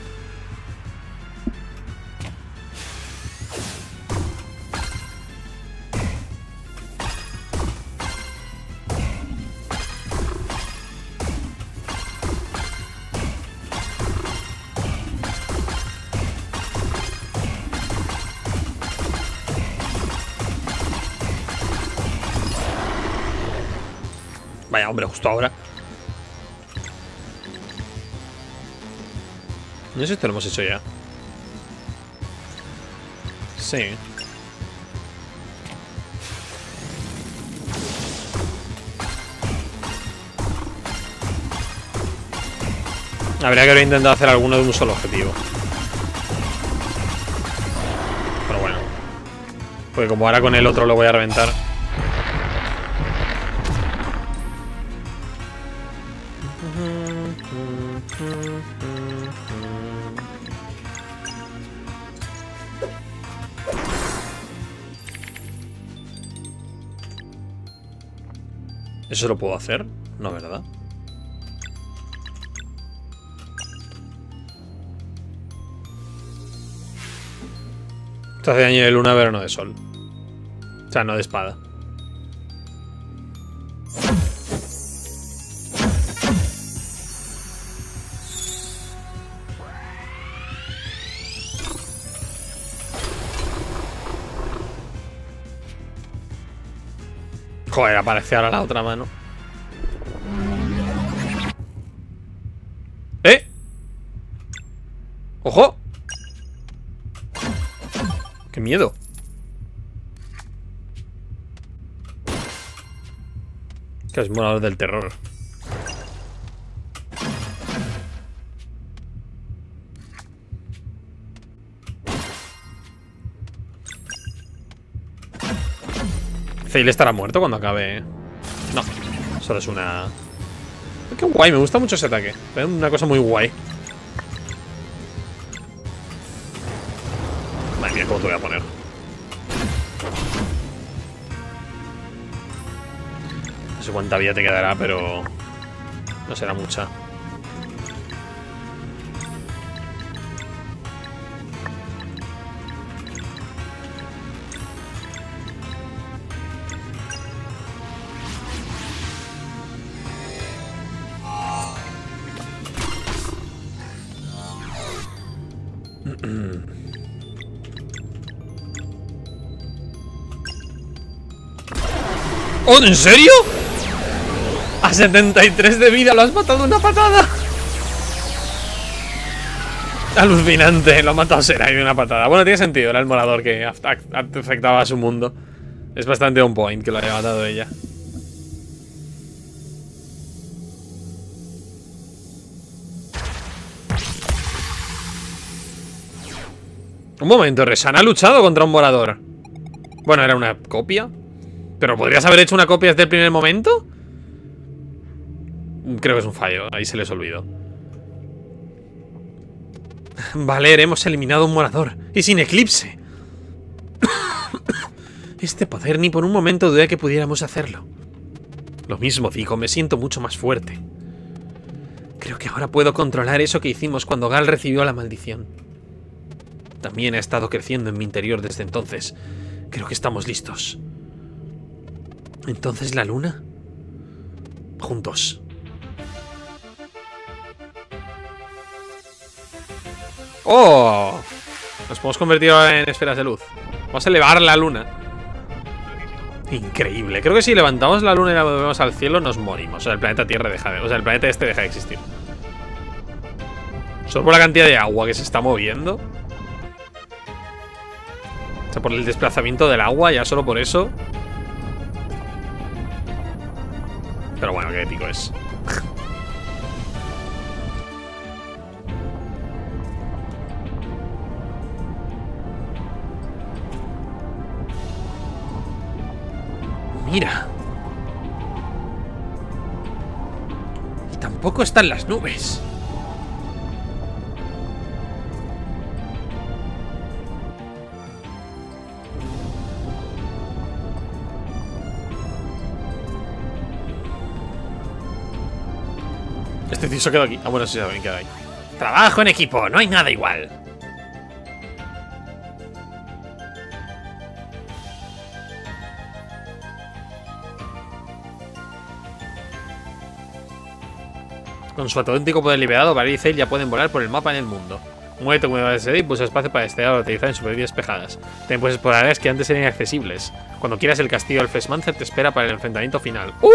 Vaya, hombre, justo ahora. No sé si esto lo hemos hecho ya. Sí. Habría que haber intentado hacer alguno de un solo objetivo. Pero bueno. Porque como ahora con el otro lo voy a reventar. ¿Eso lo puedo hacer? No, ¿verdad? Esto hace daño de luna, pero no de sol. O sea, no de espada. Joder, aparece ahora la otra mano. ¡Eh! ¡Ojo! ¡Qué miedo! Que es morador del terror. Zale estará muerto cuando acabe. No, solo es una... Qué guay, me gusta mucho ese ataque. Es una cosa muy guay. Madre mía, ¿cómo te voy a poner? No sé cuánta vida te quedará, pero... no será mucha. ¿Oh, en serio? A setenta y tres de vida lo has matado de una patada. Alucinante, lo ha matado Serai de una patada. Bueno, tiene sentido, era el morador que afectaba a su mundo. Es bastante on point que lo haya matado ella. Un momento, Reshan ha luchado contra un morador. Bueno, era una copia. ¿Pero podrías haber hecho una copia desde el primer momento? Creo que es un fallo, ahí se les olvidó. Valer, hemos eliminado un morador. Y sin eclipse. Este poder ni por un momento dudé que pudiéramos hacerlo. Lo mismo digo, me siento mucho más fuerte. Creo que ahora puedo controlar eso que hicimos cuando Gal recibió la maldición. También ha estado creciendo en mi interior desde entonces. Creo que estamos listos. ¿Entonces la luna? Juntos. ¡Oh! Nos podemos convertir ahora en esferas de luz. Vamos a elevar la luna. Increíble. Creo que si levantamos la luna y la movemos al cielo, nos morimos. O sea, el planeta Tierra deja de... O sea, el planeta este deja de existir. Solo por la cantidad de agua que se está moviendo. O sea, por el desplazamiento del agua, ya solo por eso. Pero bueno, qué épico es. Mira. Y tampoco están las nubes. Este tío se quedó aquí. Ah, bueno, sí saben que queda ahí. Trabajo en equipo, no hay nada igual. Con su auténtico poder liberado, Valer y Zale ya pueden volar por el mapa en el mundo. Muévete como debes ser y pulsa espacio para destellar o utilizar en superficies despejadas. También puedes explorar áreas que antes eran inaccesibles. Cuando quieras, el castillo del Festmancer te espera para el enfrentamiento final. ¡Uh!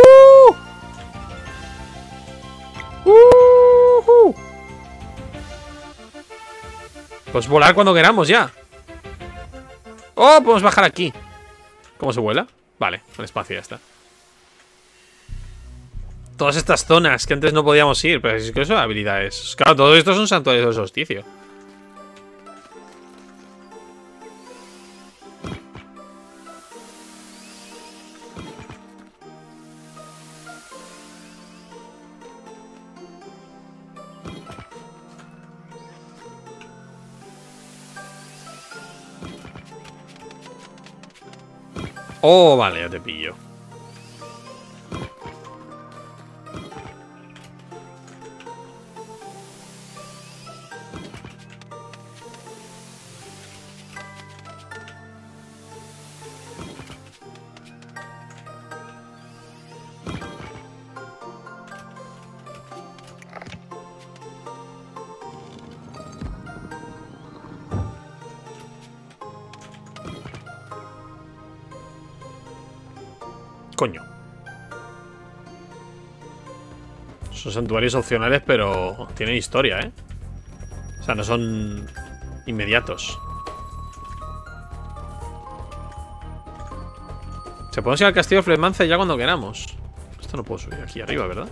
¡Uh! Pues volar cuando queramos ya. ¡Oh! Podemos bajar aquí. ¿Cómo se vuela? Vale, con espacio ya está. todas estas zonas que antes no podíamos ir. Pero es que eso son habilidades. Claro, todo esto es un santuario del solsticio. Oh, vale, ya te pillo. Coño. Son santuarios opcionales, pero tienen historia, ¿eh? O sea, no son inmediatos. Se podemos ir al castillo de Flemance ya cuando queramos. Esto no puedo subir aquí arriba, ¿verdad?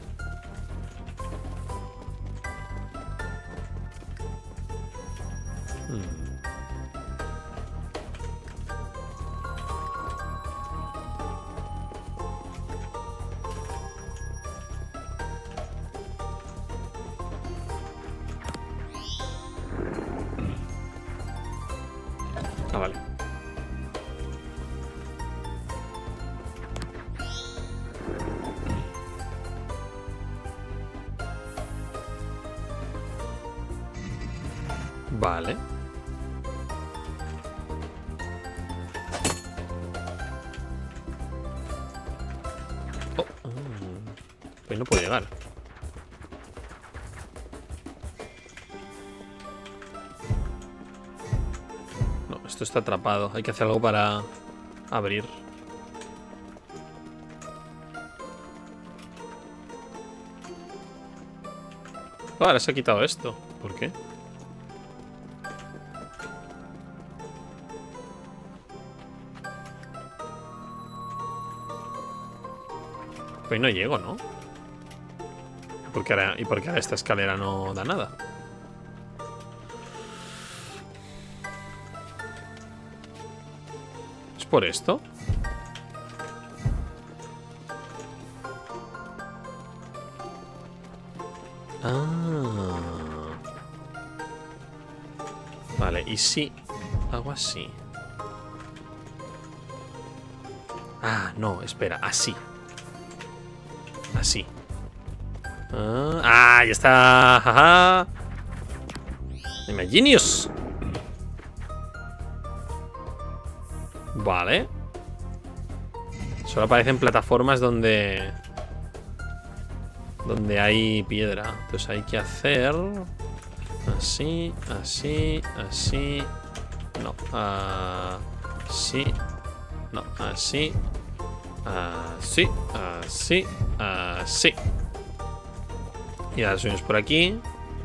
Hmm. Ah, vale. Vale. Oh, mm. Pues no puedo llegar. No, esto está atrapado. Hay que hacer algo para abrir. Oh, ahora se ha quitado esto. ¿Por qué? Pues no llego, ¿no? Porque ahora, ¿y por qué ahora esta escalera no da nada? ¿Es por esto? Ah. Vale, y si hago así. Ah, no, espera, así. Así. Ah, ah, ya está. Jaja. Dime, genius. Vale. Solo aparecen plataformas donde donde hay piedra. Entonces hay que hacer así, así, así. No, así. No, así. Así, así, así. Y ahora subimos por aquí.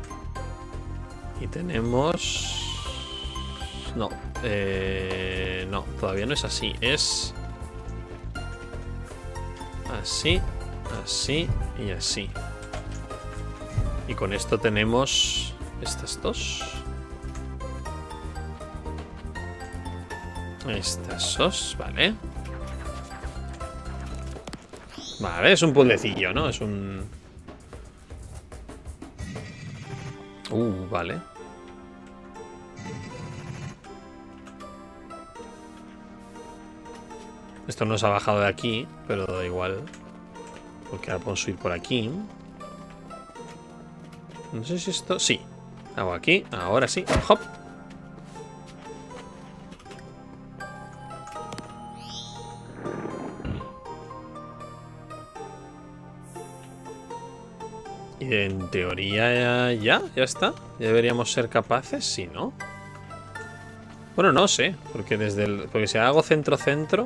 Y tenemos... No, eh, no, todavía no es así. Es así, así y así. Y con esto tenemos estas dos. Estas dos, vale. Vale, es un puzzlecillo, ¿no? Es un... Uh, vale. Esto nos ha bajado de aquí, pero da igual. Porque ahora podemos subir por aquí. No sé si esto... Sí. Hago aquí, ahora sí. Hop. Y en teoría ya, ya está. Ya deberíamos ser capaces, sí, ¿no? Bueno, no sé, porque desde el... Porque si hago centro-centro...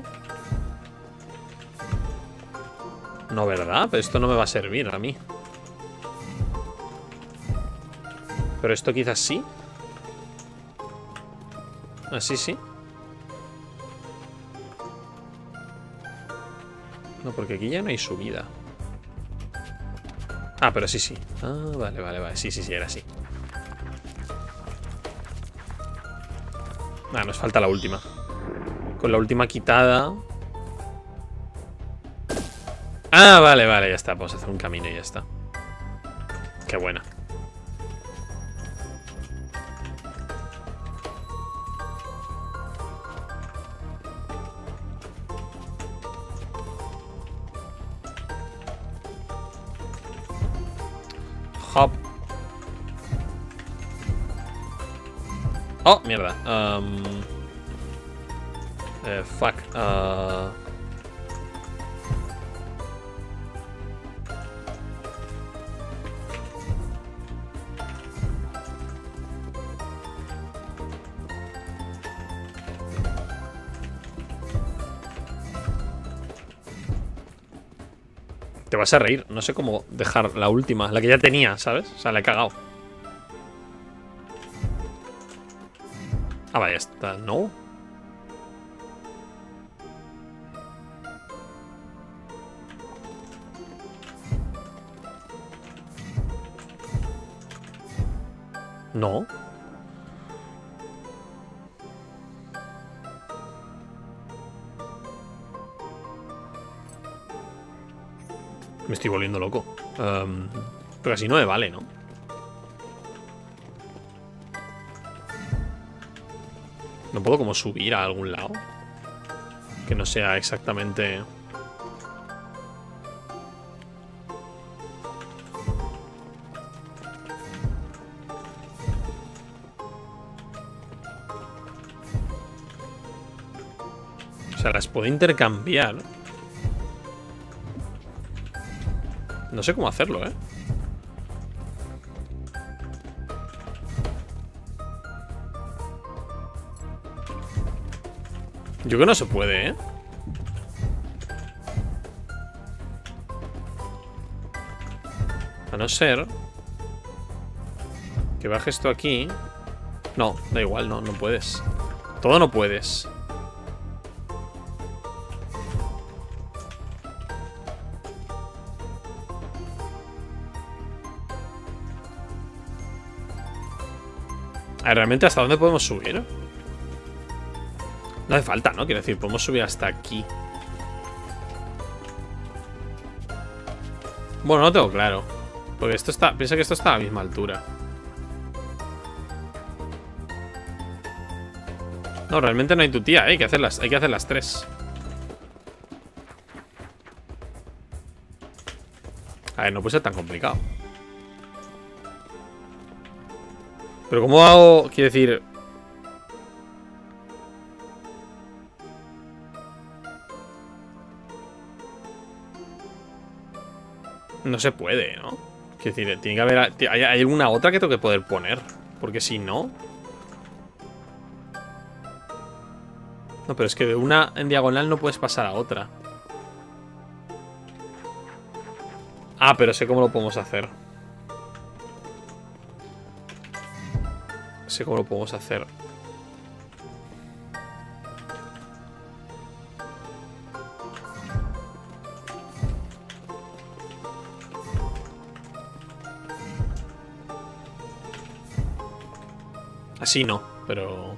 No, ¿verdad? Pero esto no me va a servir a mí. Pero esto quizás sí. Así sí. No, porque aquí ya no hay subida. Ah, pero sí, sí. Ah, vale, vale, vale. Sí, sí, sí, era así. Ah, nos falta la última. Con la última quitada. Ah, vale, vale, ya está. Vamos a hacer un camino y ya está. Qué buena. Hop. Oh, mierda. Um, eh, fuck. Uh... Te vas a reír. No sé cómo dejar la última. La que ya tenía, ¿sabes? O sea, la he cagado. Ah, vale, ya está. ¿No? No. Me estoy volviendo loco. Um, pero así no me vale, ¿no? ¿No puedo como subir a algún lado? Que no sea exactamente... O sea, las puedo intercambiar. No sé cómo hacerlo, ¿eh? Yo creo que no se puede, ¿eh? A no ser que baje esto aquí. No, da igual, no, no puedes. Todo no puedes. A ver, ¿realmente hasta dónde podemos subir? No hace falta, ¿no? Quiero decir, podemos subir hasta aquí. Bueno, no tengo claro. Porque esto está... Piensa que esto está a la misma altura. No, realmente no hay tutía, ¿eh? Hay que hacer las, hay que hacer las tres. A ver, no puede ser tan complicado. Pero ¿cómo hago? Quiero decir... No se puede, ¿no? Quiero decir, tiene que haber... ¿Hay, hay alguna otra que tengo que poder poner? Porque si no... No, pero es que de una en diagonal no puedes pasar a otra. Ah, pero sé cómo lo podemos hacer. Sé cómo lo podemos hacer. Así no, pero...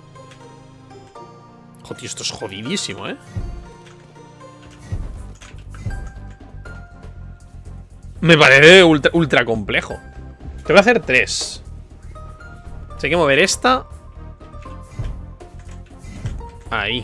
Joder, esto es jodidísimo, ¿eh? Me parece ultra, ultra complejo. Tengo que hacer tres. Hay que mover esta. Ahí.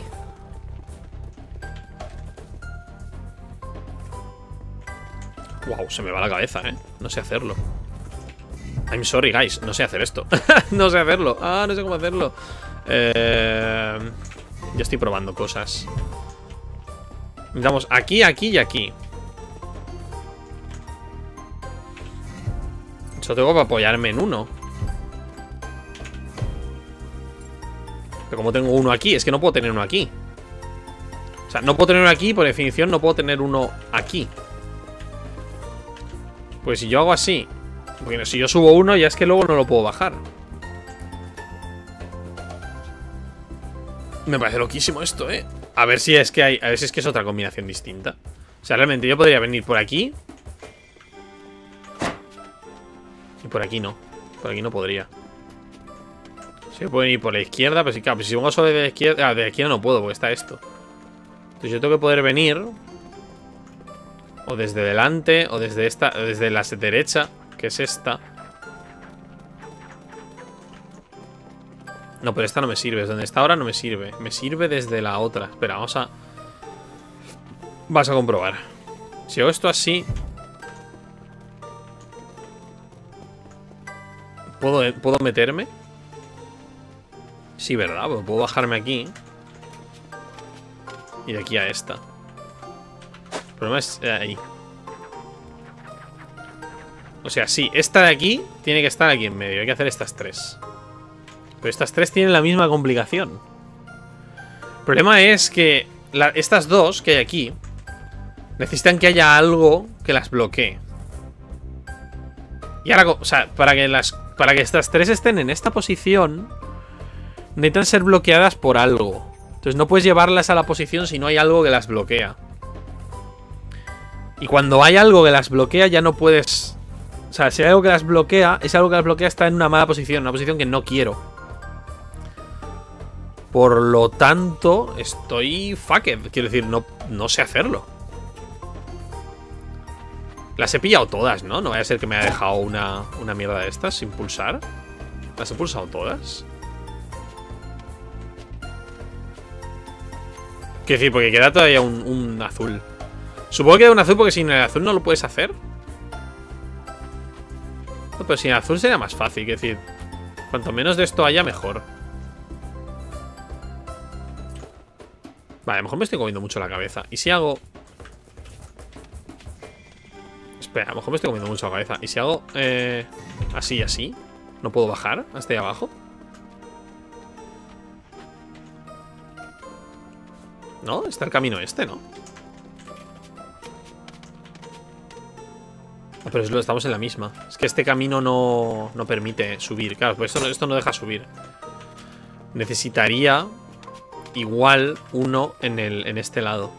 Wow, se me va la cabeza, ¿eh? No sé hacerlo. I'm sorry, guys. No sé hacer esto. No sé hacerlo. Ah, no sé cómo hacerlo. Eh... Ya estoy probando cosas. Vamos aquí, aquí y aquí. Solo tengo que apoyarme en uno. Pero como tengo uno aquí, es que no puedo tener uno aquí. O sea, no puedo tener uno aquí, por definición no puedo tener uno aquí. Pues si yo hago así, porque si yo subo uno ya es que luego no lo puedo bajar. Me parece loquísimo esto, ¿eh? A ver si es que hay, a ver si es que es otra combinación distinta. O sea, realmente yo podría venir por aquí. Y por aquí no. Por aquí no podría. Sí, pueden ir por la izquierda, pero sí, claro, pues si pongo solo de la izquierda. Ah, de la izquierda no puedo, porque está esto. Entonces yo tengo que poder venir. O desde delante, o desde esta. Desde la derecha, que es esta. No, pero esta no me sirve. Desde donde está ahora no me sirve. Me sirve desde la otra. Espera, vamos a. Vas a comprobar. Si hago esto así. ¿Puedo, ¿puedo meterme? Sí, ¿verdad? Pues puedo bajarme aquí. Y de aquí a esta. El problema es eh, ahí. O sea, sí, esta de aquí tiene que estar aquí en medio. Hay que hacer estas tres. Pero estas tres tienen la misma complicación. El problema es que la, estas dos que hay aquí necesitan que haya algo que las bloquee. Y ahora, o sea, para que las para que estas tres estén en esta posición, necesitan ser bloqueadas por algo. Entonces no puedes llevarlas a la posición si no hay algo que las bloquea. Y cuando hay algo que las bloquea ya no puedes... O sea, si hay algo que las bloquea, ese algo que las bloquea está en una mala posición, una posición que no quiero. Por lo tanto, estoy fucked. Quiero decir, no, no sé hacerlo. Las he pillado todas, ¿no? No vaya a ser que me haya dejado una, una mierda de estas sin pulsar. ¿Las he pulsado todas? Quiero decir, porque queda todavía un, un azul. Supongo que queda un azul porque sin el azul no lo puedes hacer. No, pero sin el azul sería más fácil. Quiero decir, cuanto menos de esto haya, mejor. Vale, a lo mejor me estoy comiendo mucho la cabeza. ¿Y si hago...? Espera, a lo mejor me estoy comiendo mucho la cabeza. ¿Y si hago eh, así y así? ¿No puedo bajar hasta ahí abajo? ¿No? Está el camino este, ¿no? Ah, pero es lo, estamos en la misma. Es que este camino no, no permite subir. Claro, pues esto, esto no deja subir. Necesitaría igual uno en, el, en este lado.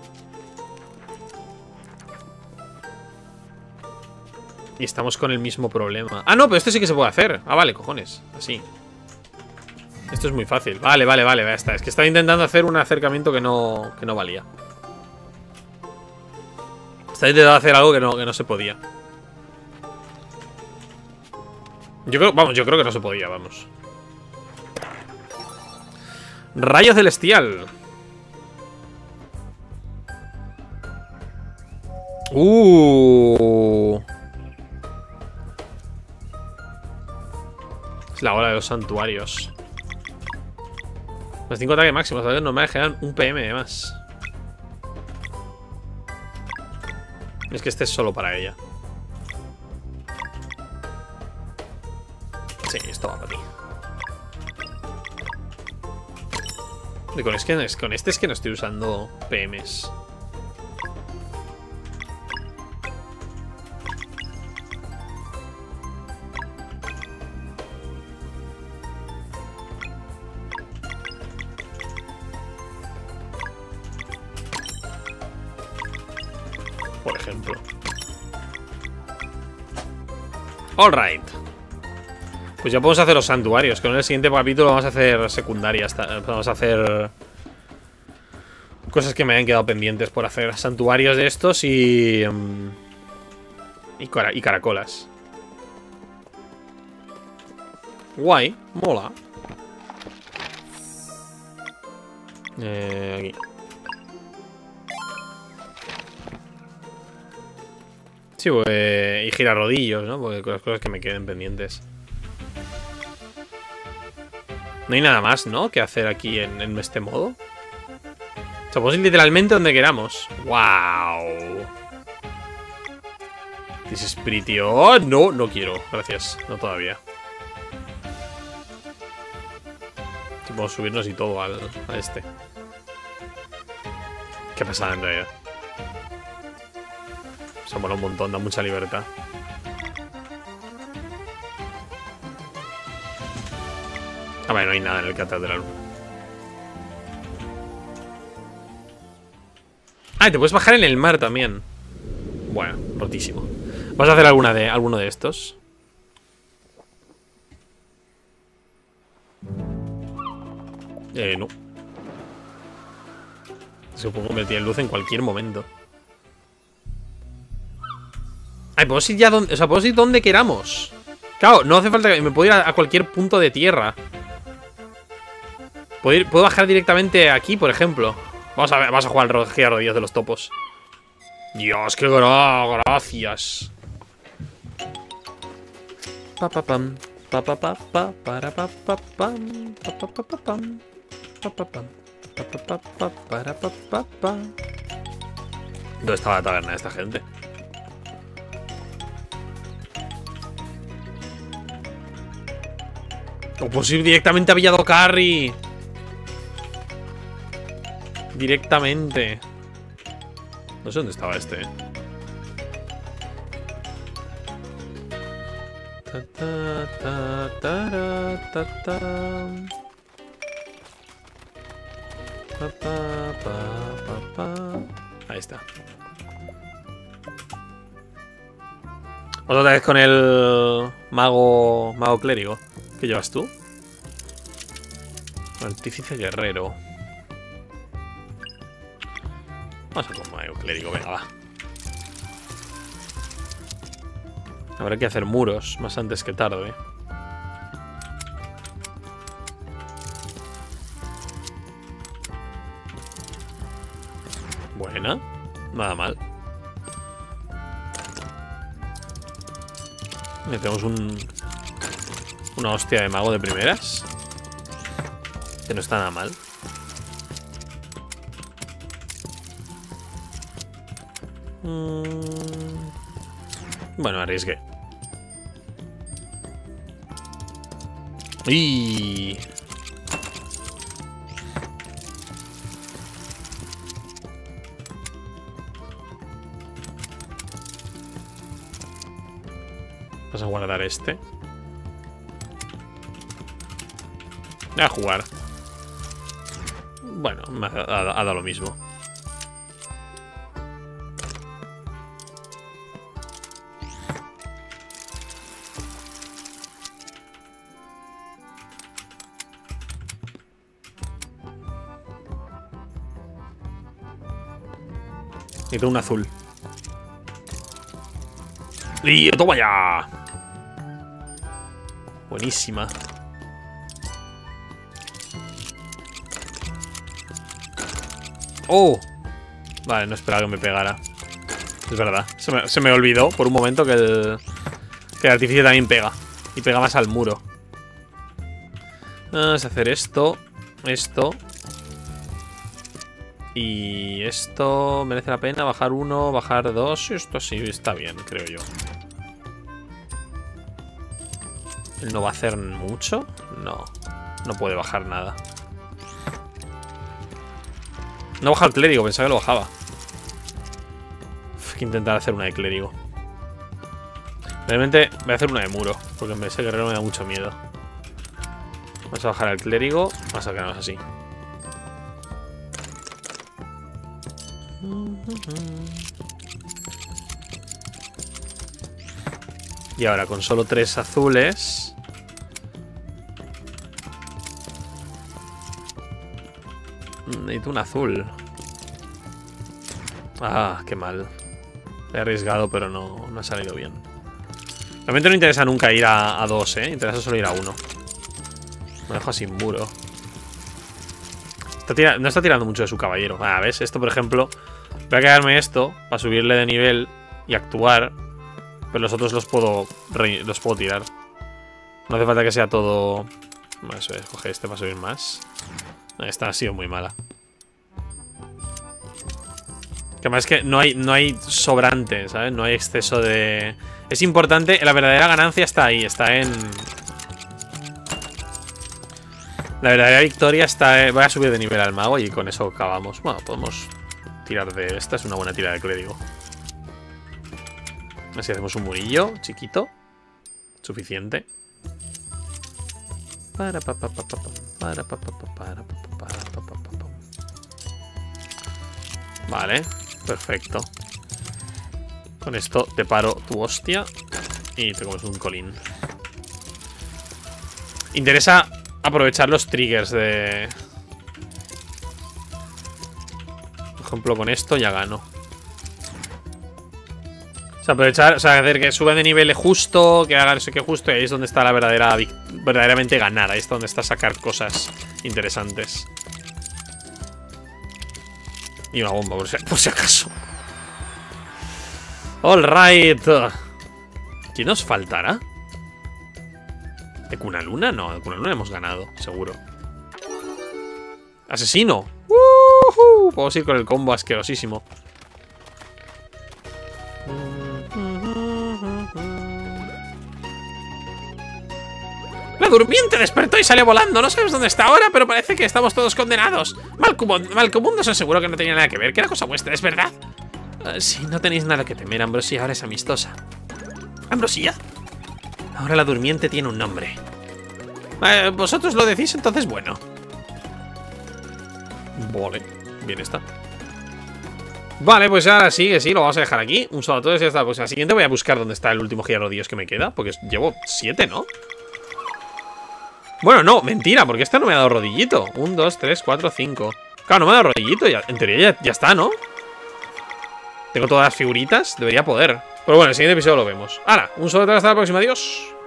Y estamos con el mismo problema. Ah, no, pero esto sí que se puede hacer. Ah, vale, cojones. Así. Esto es muy fácil. Vale, vale, vale, ya está. Es que estaba intentando hacer un acercamiento que no, que no valía. Estaba intentando hacer algo que no, que no se podía. Yo creo, vamos, yo creo que no se podía, vamos. Rayo celestial. Uh. Es la hora de los santuarios. Los cinco ataques máximos, ¿sabes? Normales generan un P M de más. Es que este es solo para ella. Sí, esto va para ti. Y con, es que, con este es que no estoy usando P Ms. Por ejemplo. Alright. Pues ya podemos hacer los santuarios. Que en el siguiente capítulo vamos a hacer secundarias. Vamos a hacer cosas que me hayan quedado pendientes por hacer. Santuarios de estos y... Y, cara y caracolas. Guay, mola. Eh, aquí. Sí, pues, y girarrodillos, ¿no? Porque con las cosas que me queden pendientes. No hay nada más, ¿no? Que hacer aquí en, en este modo. O sea, podemos ir literalmente donde queramos. ¡Wow! This is pretty... Oh, no, no quiero. Gracias. No todavía. Si podemos subirnos y todo al, a este. Qué pasada en realidad. Se mola un montón, da mucha libertad. Ah, vale, no hay nada en el catedral. Ah, y te puedes bajar en el mar también. Bueno, rotísimo. ¿Vas a hacer alguna de, alguno de estos? Eh, no. Supongo que me tiene luz en cualquier momento. Ay, puedo ir ya donde... O sea, puedo ir donde queramos. Claro, no hace falta que... Me puedo ir a, a cualquier punto de tierra. Puedo, ir, puedo bajar directamente aquí, por ejemplo. Vamos a ver, vamos a jugar al rodillas rodillas de los topos. Dios, qué gra gracias. Pa pa pam. Pa pa pa pa para pa pa pam. Pa pa pa pa pam. Pa pa pam. Pa pa pa pa para pa pa pa. ¿Dónde estaba la taberna de esta gente? O pues ir directamente a Villadocarri. Directamente. No sé dónde estaba este. Ta, ta, ta, ta, ta, ta. Pa, pa, pa, pa, pa. Ahí está. Otra vez con el mago mago clérigo. ¿Qué llevas tú? Artífice guerrero. Vamos a con mago clérigo, venga, va. Habrá que hacer muros más antes que tarde. Buena. Nada mal. Metemos un... Una hostia de mago de primeras. Que no está nada mal. Mm... Bueno, arriesgué. ¡Y! Vas a guardar este. Voy a jugar. Bueno, me ha, ha, ha dado lo mismo. Necesito un azul. ¡Y toma ya! Buenísima. ¡Oh! Vale, no esperaba que me pegara. Es verdad. Se me, se me olvidó por un momento que el, que el artificio también pega. Y pega más al muro. Vamos a hacer esto. Esto. Y esto merece la pena. Bajar uno, bajar dos. Esto sí está bien, creo yo. ¿Él no va a hacer mucho? No. No puede bajar nada. No baja el clérigo, pensaba que lo bajaba. Uf, hay que intentar hacer una de clérigo. Realmente voy a hacer una de muro, porque en vez de guerrero me da mucho miedo. Vamos a bajar al clérigo. Vamos a quedarnos así. Y ahora con solo tres azules. Necesito un azul. Ah, qué mal. He arriesgado, pero no, no ha salido bien. Realmente no interesa nunca ir a, a dos, ¿eh? Interesa solo ir a uno. Me dejo sin muro. Está tira, no está tirando mucho de su caballero. Ah, ¿ves? Esto, por ejemplo. Voy a quedarme esto para subirle de nivel y actuar. Pero los otros los puedo, los puedo tirar. No hace falta que sea todo... Bueno, eso es, coge este para subir más. Esta ha sido muy mala. Que además es que no hay, no hay sobrante, ¿sabes? No hay exceso de... Es importante, la verdadera ganancia está ahí, está en... La verdadera victoria está en... Voy a subir de nivel al mago y con eso acabamos. Bueno, podemos tirar de... Esta es una buena tira de clérigo. Así hacemos un murillo chiquito. Suficiente. Para pa pa pa pa para pa pa pa para pa pa para pa pa pa. Vale, perfecto. Con esto te paro tu hostia y te comes un colín. Interesa aprovechar los triggers de ejemplo, con esto ya gano. O sea, aprovechar, o sea, hacer que suba de nivel justo, que haga eso que justo, y ahí es donde está la verdadera, verdaderamente ganar. Ahí es donde está sacar cosas interesantes. Y una bomba, por si, por si acaso. Alright. ¿Quién nos faltará? ¿De Cunaluna? No, de Cunaluna hemos ganado, seguro. ¡Asesino! ¡Uh-huh! Podemos ir con el combo asquerosísimo. La durmiente despertó y salió volando. No sabemos dónde está ahora, pero parece que estamos todos condenados. Malcomundo se aseguró que no tenía nada que ver, que era cosa vuestra, ¿es verdad? Uh, sí, no tenéis nada que temer. Ambrosia ahora es amistosa. ¿Ambrosia? Ahora la durmiente tiene un nombre. Eh, Vosotros lo decís, entonces bueno. Vale, bien está. Vale, pues ahora sí, que sí, lo vamos a dejar aquí. Un saludo a todos y hasta la próxima. Siguiente voy a buscar dónde está el último giradillos que me queda, porque llevo siete, ¿no? Bueno, no, mentira, porque esta no me ha dado rodillito. Un, dos, tres, cuatro, cinco. Claro, no me ha dado rodillito, ya, en teoría ya, ya está, ¿no? Tengo todas las figuritas, debería poder. Pero bueno, en el siguiente episodio lo vemos. ¡Hala! Un saludo hasta la próxima, adiós.